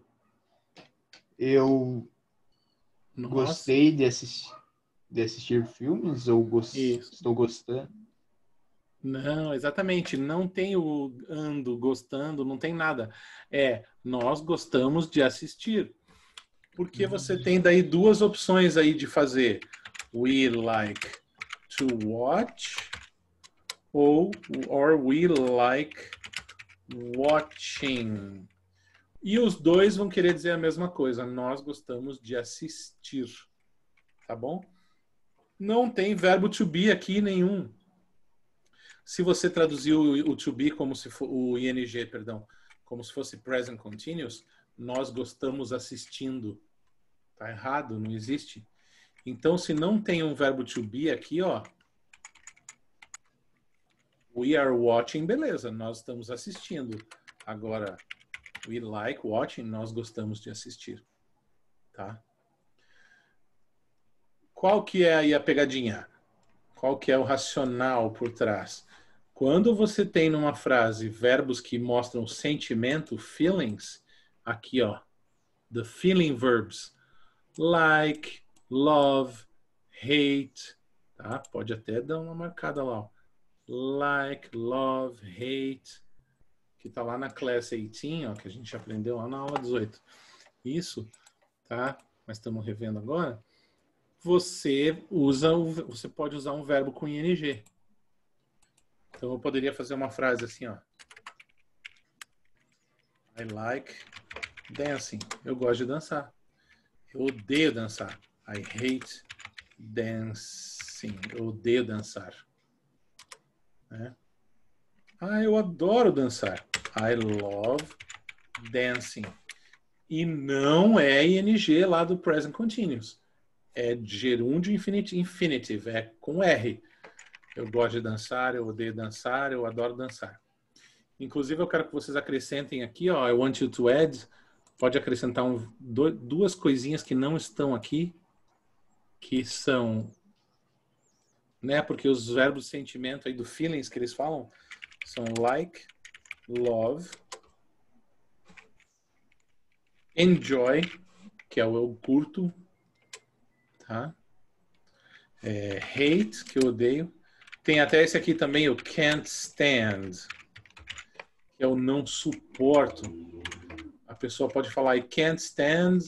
Speaker 2: Eu
Speaker 1: Nós,
Speaker 2: gostei de assistir, de assistir filmes ou gos-
Speaker 1: Isso.
Speaker 2: estou gostando.
Speaker 1: Não, exatamente. Não tem o ando, gostando, não tem nada. É, nós gostamos de assistir. Porque você tem daí duas opções aí de fazer. We like to watch ou or we like watching. E os dois vão querer dizer a mesma coisa. Nós gostamos de assistir. Tá bom? Não tem verbo to be aqui nenhum. Se você traduzir o, o to be como se for o ing, perdão, como se fosse present continuous, nós gostamos assistindo. Tá errado, não existe. Então, se não tem um verbo to be aqui, ó, we are watching, beleza, nós estamos assistindo. Agora, we like watching, nós gostamos de assistir. Tá? Qual que é aí a pegadinha? Qual que é o racional por trás? Quando você tem numa frase verbos que mostram sentimento, feelings, aqui ó, the feeling verbs, like, love, hate, tá? Pode até dar uma marcada lá, ó. Like, love, hate, que tá lá na class eighteen, ó, que a gente aprendeu lá na aula dezoito. Isso, tá? Mas estamos revendo agora. Você usa, o, você pode usar um verbo com ing. Então eu poderia fazer uma frase assim, ó. I like dancing. Eu gosto de dançar. Eu odeio dançar. I hate dancing. Eu odeio dançar. Né? Ah, eu adoro dançar. I love dancing. E não é ing lá do present continuous. É gerúndio infinitive. É com R. Eu gosto de dançar, eu odeio dançar, eu adoro dançar. Inclusive, eu quero que vocês acrescentem aqui, ó, I want you to add. Pode acrescentar um, do, duas coisinhas que não estão aqui. que são, né? Porque os verbos de sentimento aí do feelings que eles falam são like, love, enjoy, que é o eu curto, tá? É, hate, que eu odeio. Tem até esse aqui também, o can't stand, que eu não suporto. A pessoa pode falar I can't stand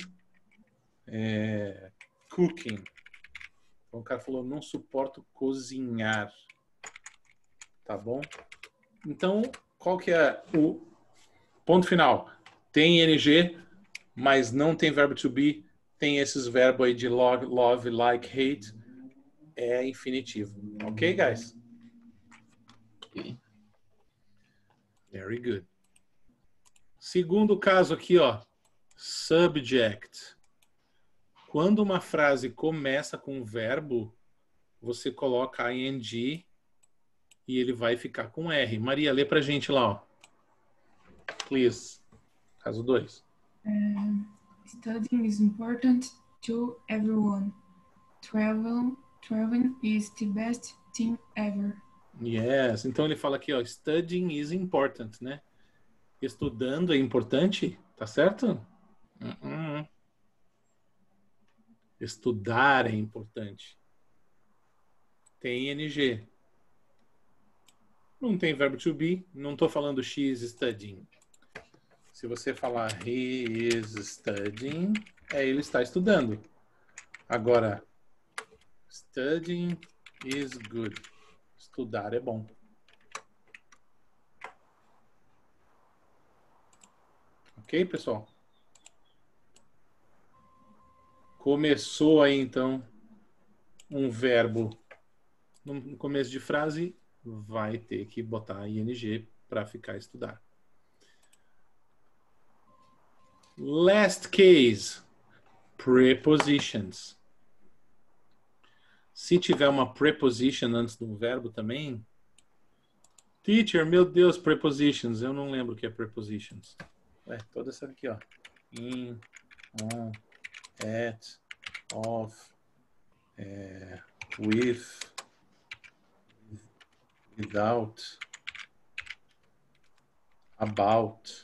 Speaker 1: é, cooking. Então o cara falou, não suporto cozinhar. Tá bom? Então, qual que é o ponto final? Tem ing, mas não tem verbo to be. Tem esses verbos aí de love, love, like, hate. É infinitivo. Ok, guys?
Speaker 2: Ok.
Speaker 1: Very good. Segundo caso aqui, ó. Subject. Quando uma frase começa com um verbo, você coloca ing e ele vai ficar com R. Maria, lê pra gente lá, ó. Please. Caso dois.
Speaker 3: Um, studying is important to everyone. Travel, traveling is the best thing ever.
Speaker 1: Yes. Então ele fala aqui, ó, studying is important, né? Estudando é importante, tá certo? Uh-uh. Estudar é importante. Tem ing. Não tem verbo to be. Não tô falando she is studying. Se você falar he is studying, é ele está estudando. Agora, studying is good. Estudar é bom. Ok, pessoal? Começou aí, então, um verbo no começo de frase, vai ter que botar ing para ficar estudar. Last case, prepositions. Se tiver uma preposition antes do verbo também, teacher, meu Deus, prepositions, eu não lembro o que é prepositions. É, toda essa aqui, ó. In, on, at, of, é, with, without, about,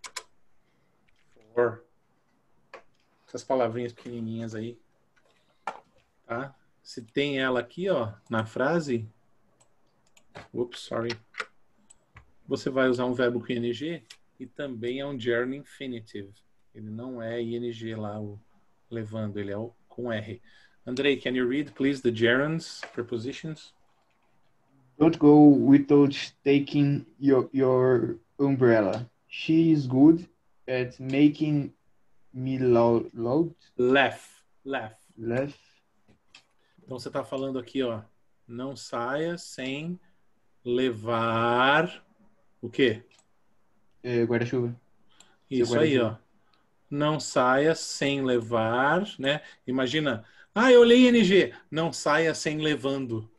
Speaker 1: for. Essas palavrinhas pequenininhas aí. Tá? Se tem ela aqui, ó, na frase, oops, sorry. Você vai usar um verbo com ing e também é um gerund infinitive. Ele não é ing lá, o levando, ele é o com R. Andrei, can you read, please, the gerunds, prepositions?
Speaker 2: Don't go without taking your, your umbrella. She is good at making me loud. loud
Speaker 1: Laugh, laugh.
Speaker 2: laugh.
Speaker 1: Então você está falando aqui, ó, não saia sem levar o quê?
Speaker 2: É, guarda-chuva.
Speaker 1: Isso
Speaker 2: Seu
Speaker 1: aí, ó. Não saia sem levar, né? Imagina, ah, eu olhei ing. Não saia sem levando.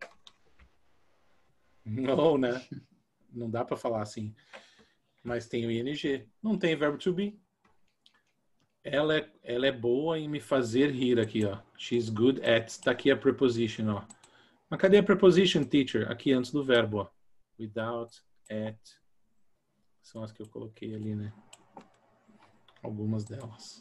Speaker 1: Não, né? Não dá para falar assim. Mas tem o ing. Não tem verbo to be. Ela é, ela é boa em me fazer rir aqui, ó. She's good at. Tá aqui a preposition, ó. Mas cadê a preposition, teacher? Aqui antes do verbo, ó. Without, at. São as que eu coloquei ali, né? Algumas delas.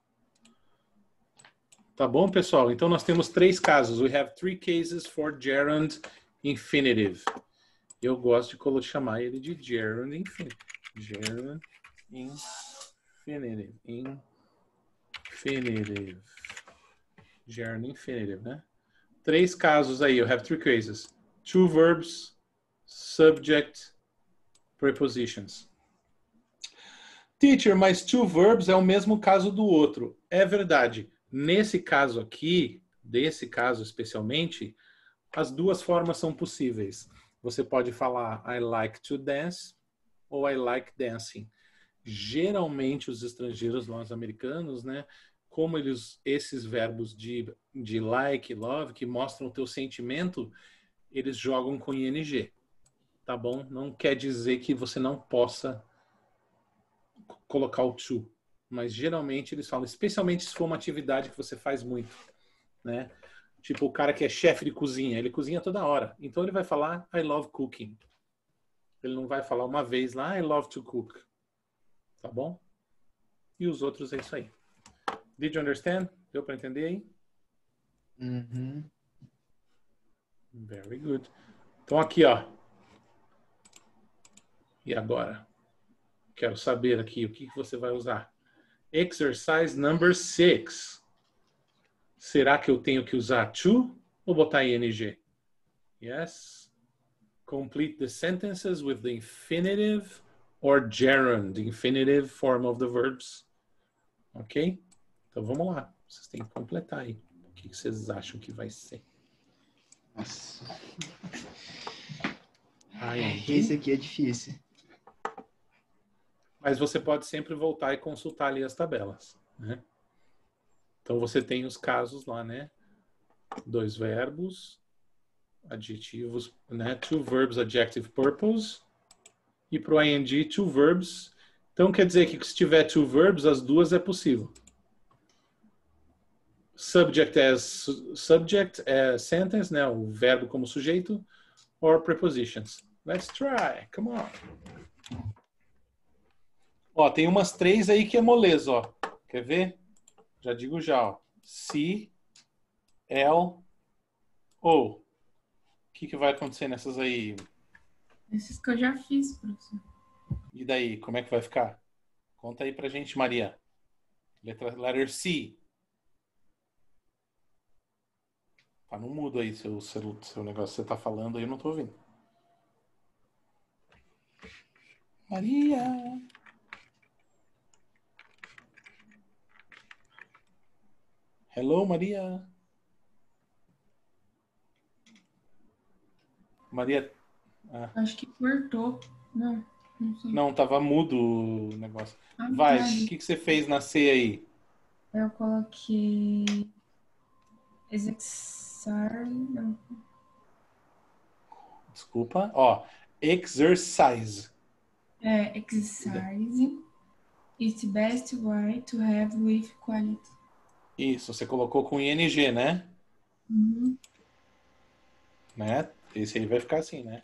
Speaker 1: Tá bom, pessoal? Então nós temos três casos. We have three cases for gerund infinitive. Eu gosto de chamar ele de gerund infinitive. Gerund infinitive. Infinitive. Gerund infinitive, né? Três casos aí. You have three cases. Two verbs, subject, prepositions. Teacher, mas two verbs é o mesmo caso do outro. É verdade. Nesse caso aqui, desse caso especialmente, as duas formas são possíveis. Você pode falar I like to dance ou I like dancing. Geralmente os estrangeiros, nós americanos, né, como eles, esses verbos de, de like, love, que mostram o teu sentimento, eles jogam com ing. Tá bom? Não quer dizer que você não possa colocar o to, mas geralmente eles falam, especialmente se for uma atividade que você faz muito, né? Tipo, o cara que é chefe de cozinha, ele cozinha toda hora. Então ele vai falar I love cooking. Ele não vai falar uma vez lá I love to cook. Tá bom? E os outros é isso aí. Did you understand? Deu para entender aí?
Speaker 2: Uhum.
Speaker 1: Very good. Então aqui, ó. E agora? Quero saber aqui o que que você vai usar. Exercise number six. Será que eu tenho que usar to ou botar ing? Yes. Complete the sentences with the infinitive or gerund, the infinitive form of the verbs. Ok? Então vamos lá. Vocês têm que completar aí. O que vocês acham que vai ser?
Speaker 2: Nossa. Esse
Speaker 1: ing.
Speaker 2: aqui é difícil.
Speaker 1: Mas você pode sempre voltar e consultar ali as tabelas, né? Então você tem os casos lá, né? Dois verbos, adjetivos, né? Two verbs, adjective, purpose. E para o ing, two verbs. Então quer dizer que se tiver two verbs, as duas é possível. Subject as subject as sentence, né? O verbo como sujeito, or prepositions. Let's try. Come on. Ó, tem umas três aí que é moleza, ó. Quer ver? Já digo já, ó. Se, el, ou. O que, que vai acontecer nessas aí?
Speaker 3: Esses que eu já fiz, professor.
Speaker 1: E daí, como é que vai ficar? Conta aí pra gente, Maria. Letra, letter C. Tá no mudo aí, seu, seu, seu negócio que você tá falando aí, eu não tô ouvindo. Maria. Hello, Maria. Maria. Ah.
Speaker 3: Acho que cortou. Não, não sei.
Speaker 1: Não, tava mudo o negócio.
Speaker 3: Ah,
Speaker 1: Vai,
Speaker 3: tá.
Speaker 1: o que, que você fez na C aí?
Speaker 3: Eu coloquei exercise. Não.
Speaker 1: Desculpa. Ó, exercise.
Speaker 3: É, exercise. It's best way to have with quality.
Speaker 1: Isso, você colocou com ing, né?
Speaker 3: Uhum.
Speaker 1: Né? Esse aí vai ficar assim, né?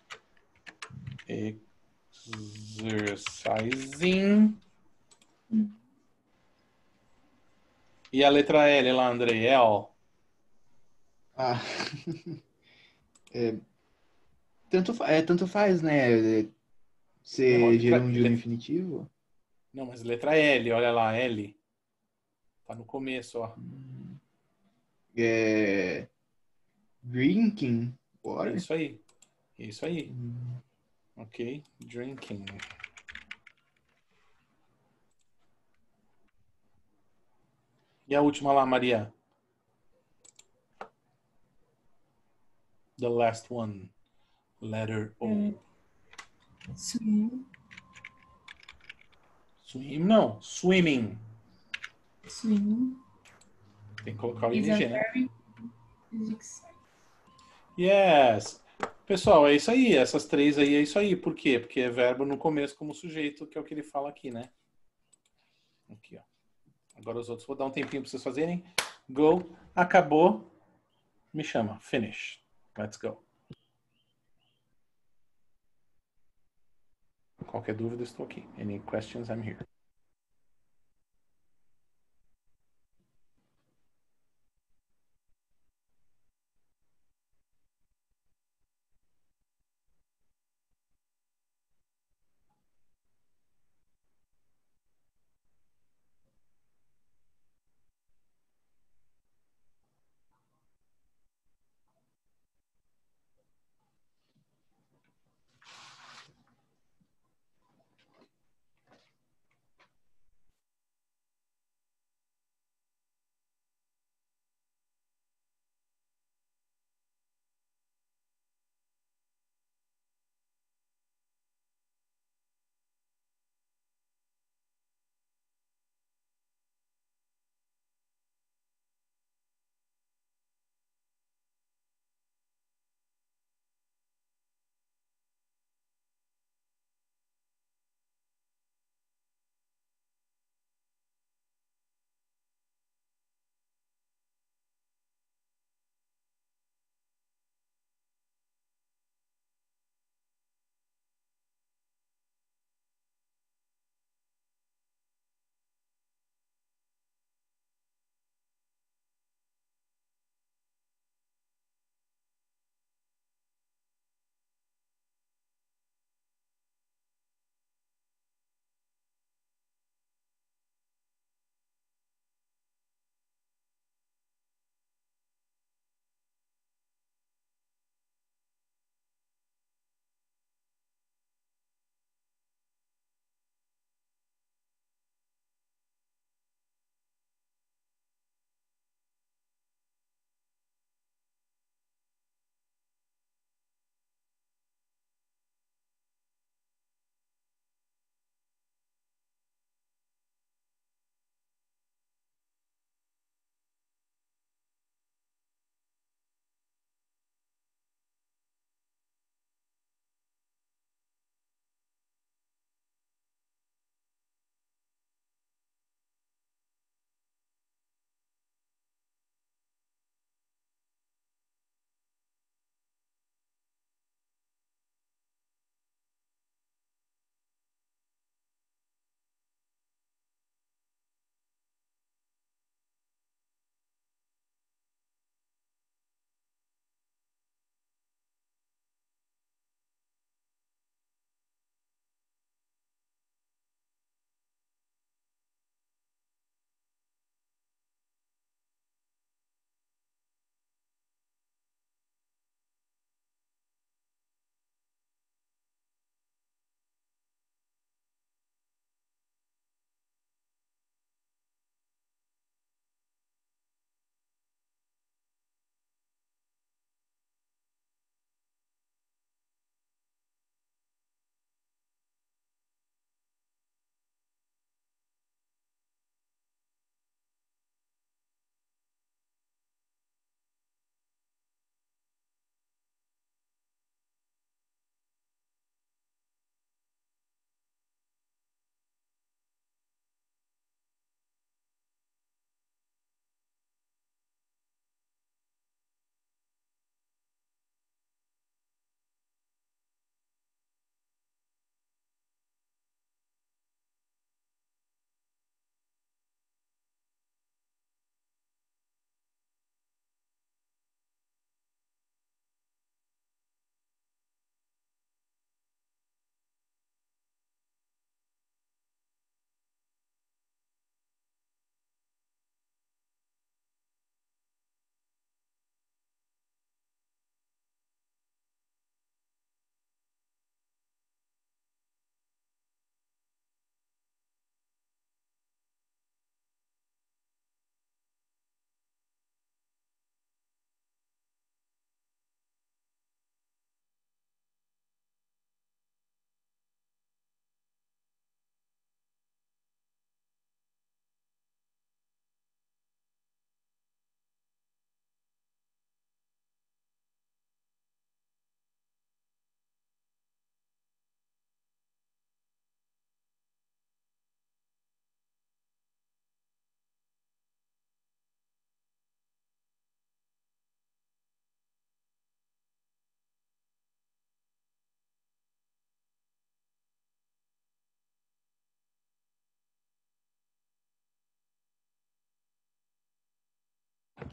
Speaker 1: Exercising.
Speaker 3: Uhum.
Speaker 1: E a letra L lá, Andrei? L.
Speaker 2: Ah. É, tanto, fa- é, tanto faz, né?
Speaker 1: Não,
Speaker 2: Ser
Speaker 1: letra,
Speaker 2: gerúndio no
Speaker 1: let-
Speaker 2: infinitivo.
Speaker 1: não, mas letra L, olha lá, L. Tá no começo, ó.
Speaker 2: É, drinking water.
Speaker 1: Isso aí. Isso aí.
Speaker 2: Hum.
Speaker 1: Ok. Drinking. E a última lá, Maria? The last one. Letter O.
Speaker 3: É, swim.
Speaker 1: Swim, não. Swimming.
Speaker 3: Swim.
Speaker 1: Tem que colocar o
Speaker 3: Is a
Speaker 1: ing, né?
Speaker 3: very exercise.
Speaker 1: Yes. Pessoal, é isso aí. Essas três aí é isso aí. Por quê? Porque é verbo no começo como sujeito, que é o que ele fala aqui, né? Aqui, ó. Agora os outros, vou dar um tempinho para vocês fazerem. Go. Acabou. Me chama. Finish. Let's go. Qualquer dúvida, estou aqui. Any questions, I'm here.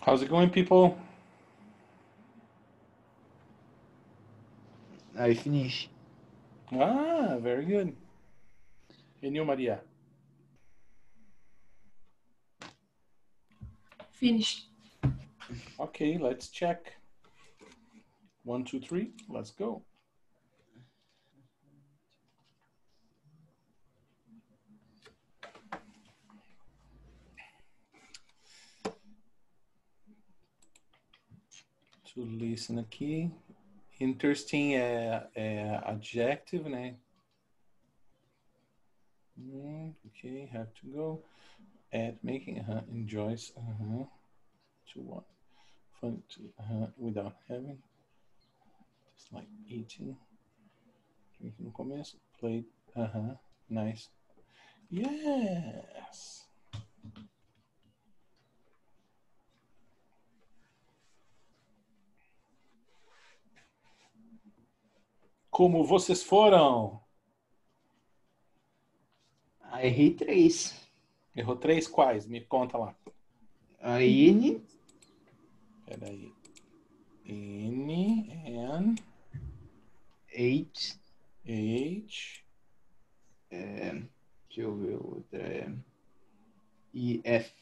Speaker 1: How's it going, people?
Speaker 2: I finish.
Speaker 1: Ah, very good. And you, Maria?
Speaker 3: Finished.
Speaker 1: Okay, let's check. One, two, three, let's go. To listen aqui. Interesting é, é adjective, né? Mm, okay, have to go. At making, uh-huh, enjoys, uh-huh, to what? Fun to, uh-huh, without having. Just like eating. Drinking no começo. Played, uh-huh, nice. Yes! Como vocês foram?
Speaker 2: I errei três.
Speaker 1: Errou três quais? Me conta lá.
Speaker 2: A N,
Speaker 1: Peraí. N, N,
Speaker 2: H,
Speaker 1: H,
Speaker 2: é, deixa eu ver outra. É, e F.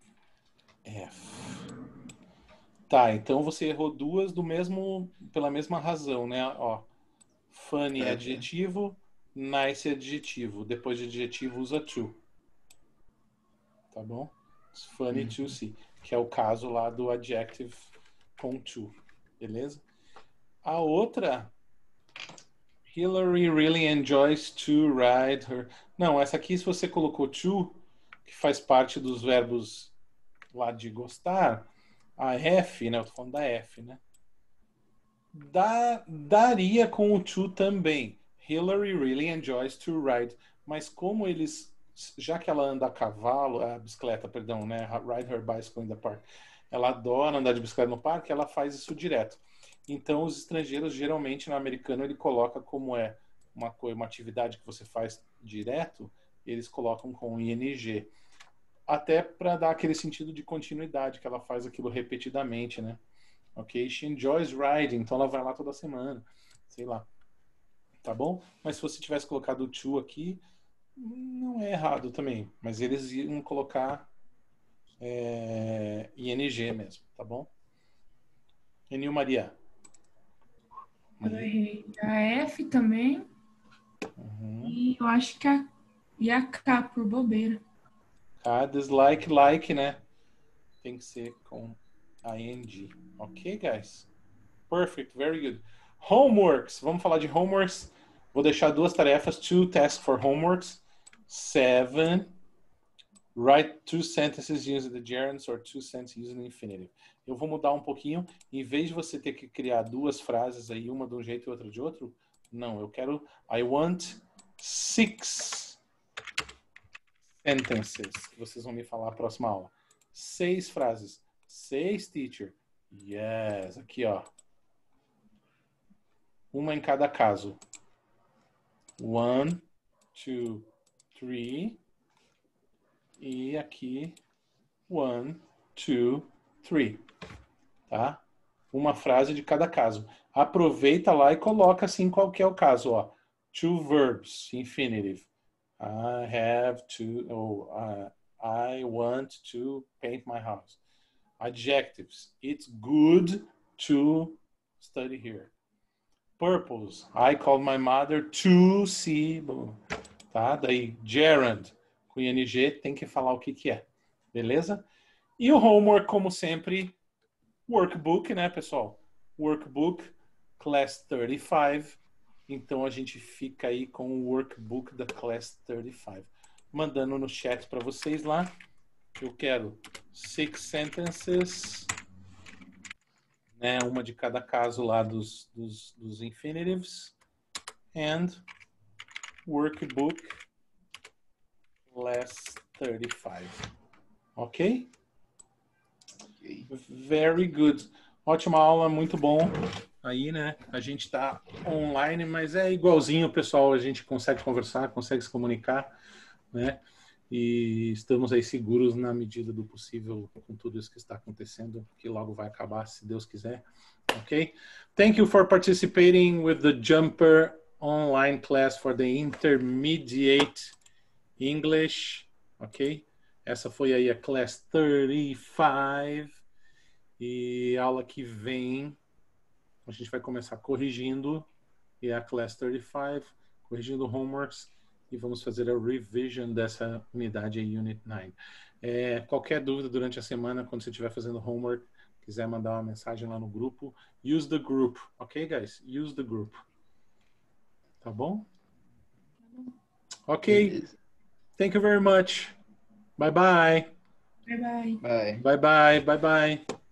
Speaker 1: F. Tá, então você errou duas do mesmo, pela mesma razão, né? Ó, funny é
Speaker 2: Tá, tá.
Speaker 1: adjetivo, nice é adjetivo. Depois de adjetivo usa to. Tá bom? It's funny to see, que é o caso lá do adjective com to. Beleza? A outra, Hillary really enjoys to ride her. Não, essa aqui, se você colocou to, que faz parte dos verbos lá de gostar, a F, né? Eu tô falando da F, né? Dá, daria com o to também. Hillary really enjoys to ride. Mas como eles, já que ela anda a cavalo, a bicicleta, perdão, né? Ride her bicycle in the park. Ela adora andar de bicicleta no parque, ela faz isso direto. Então, os estrangeiros, geralmente, no americano, ele coloca como é uma, coisa, uma atividade que você faz direto, eles colocam com ing. Até para dar aquele sentido de continuidade, que ela faz aquilo repetidamente, né? Ok? She enjoys riding, então ela vai lá toda semana. Sei lá. Tá bom? Mas se você tivesse colocado o to aqui, não é errado também. Mas eles iam colocar é, ing mesmo, tá bom? E Maria?
Speaker 3: Eu errei a F também.
Speaker 1: Uhum.
Speaker 3: E eu acho que a, e a K por bobeira.
Speaker 1: Ah, dislike, like, né? Tem que ser com ing. Ok, guys? Perfect, very good. Homeworks. Vamos falar de homeworks. Vou deixar duas tarefas. Two tasks for homeworks. Seven. Write two sentences using the gerunds or two sentences using the infinitive. Eu vou mudar um pouquinho. Em vez de você ter que criar duas frases aí, uma de um jeito e outra de outro, não, eu quero... I want six sentences. Que vocês vão me falar na próxima aula. Seis frases. Seis, teacher. Yes. Aqui, ó. Uma em cada caso. One, two, three. E aqui, one, two, three. Tá? Uma frase de cada caso. Aproveita lá e coloca assim qual que é o caso. Ó. Two verbs, infinitive. I have to, oh, uh, I want to paint my house. Adjectives. It's good to study here. Purpose. I called my mother to see. Tá? Daí, gerund. Com ing tem que falar o que que é. Beleza? E o homework, como sempre, workbook, né, pessoal? Workbook, class trinta e cinco. Então, a gente fica aí com o workbook da class trinta e cinco. Mandando no chat para vocês lá. Eu quero six sentences. Né, uma de cada caso lá dos, dos, dos infinitives. And workbook class trinta e cinco. Ok?
Speaker 2: Ok.
Speaker 1: Very good. Ótima aula, muito bom. Aí, né? A gente tá online, mas é igualzinho, pessoal. A gente consegue conversar, consegue se comunicar, né? E estamos aí seguros na medida do possível com tudo isso que está acontecendo, que logo vai acabar, se Deus quiser. Ok? Thank you for participating with the Jumper online class for the intermediate English. Ok? Essa foi aí a class trinta e cinco. E aula que vem a gente vai começar corrigindo, e a class trinta e cinco, corrigindo homeworks, e vamos fazer a revision dessa unidade aí, Unit nove. É, qualquer dúvida durante a semana, quando você estiver fazendo homework, quiser mandar uma mensagem lá no grupo, use the group, ok, guys? Use the group. Tá bom? Ok.
Speaker 2: Beleza.
Speaker 1: Thank you very much. Bye bye.
Speaker 3: Bye bye.
Speaker 2: Bye.
Speaker 1: Bye bye. Bye bye.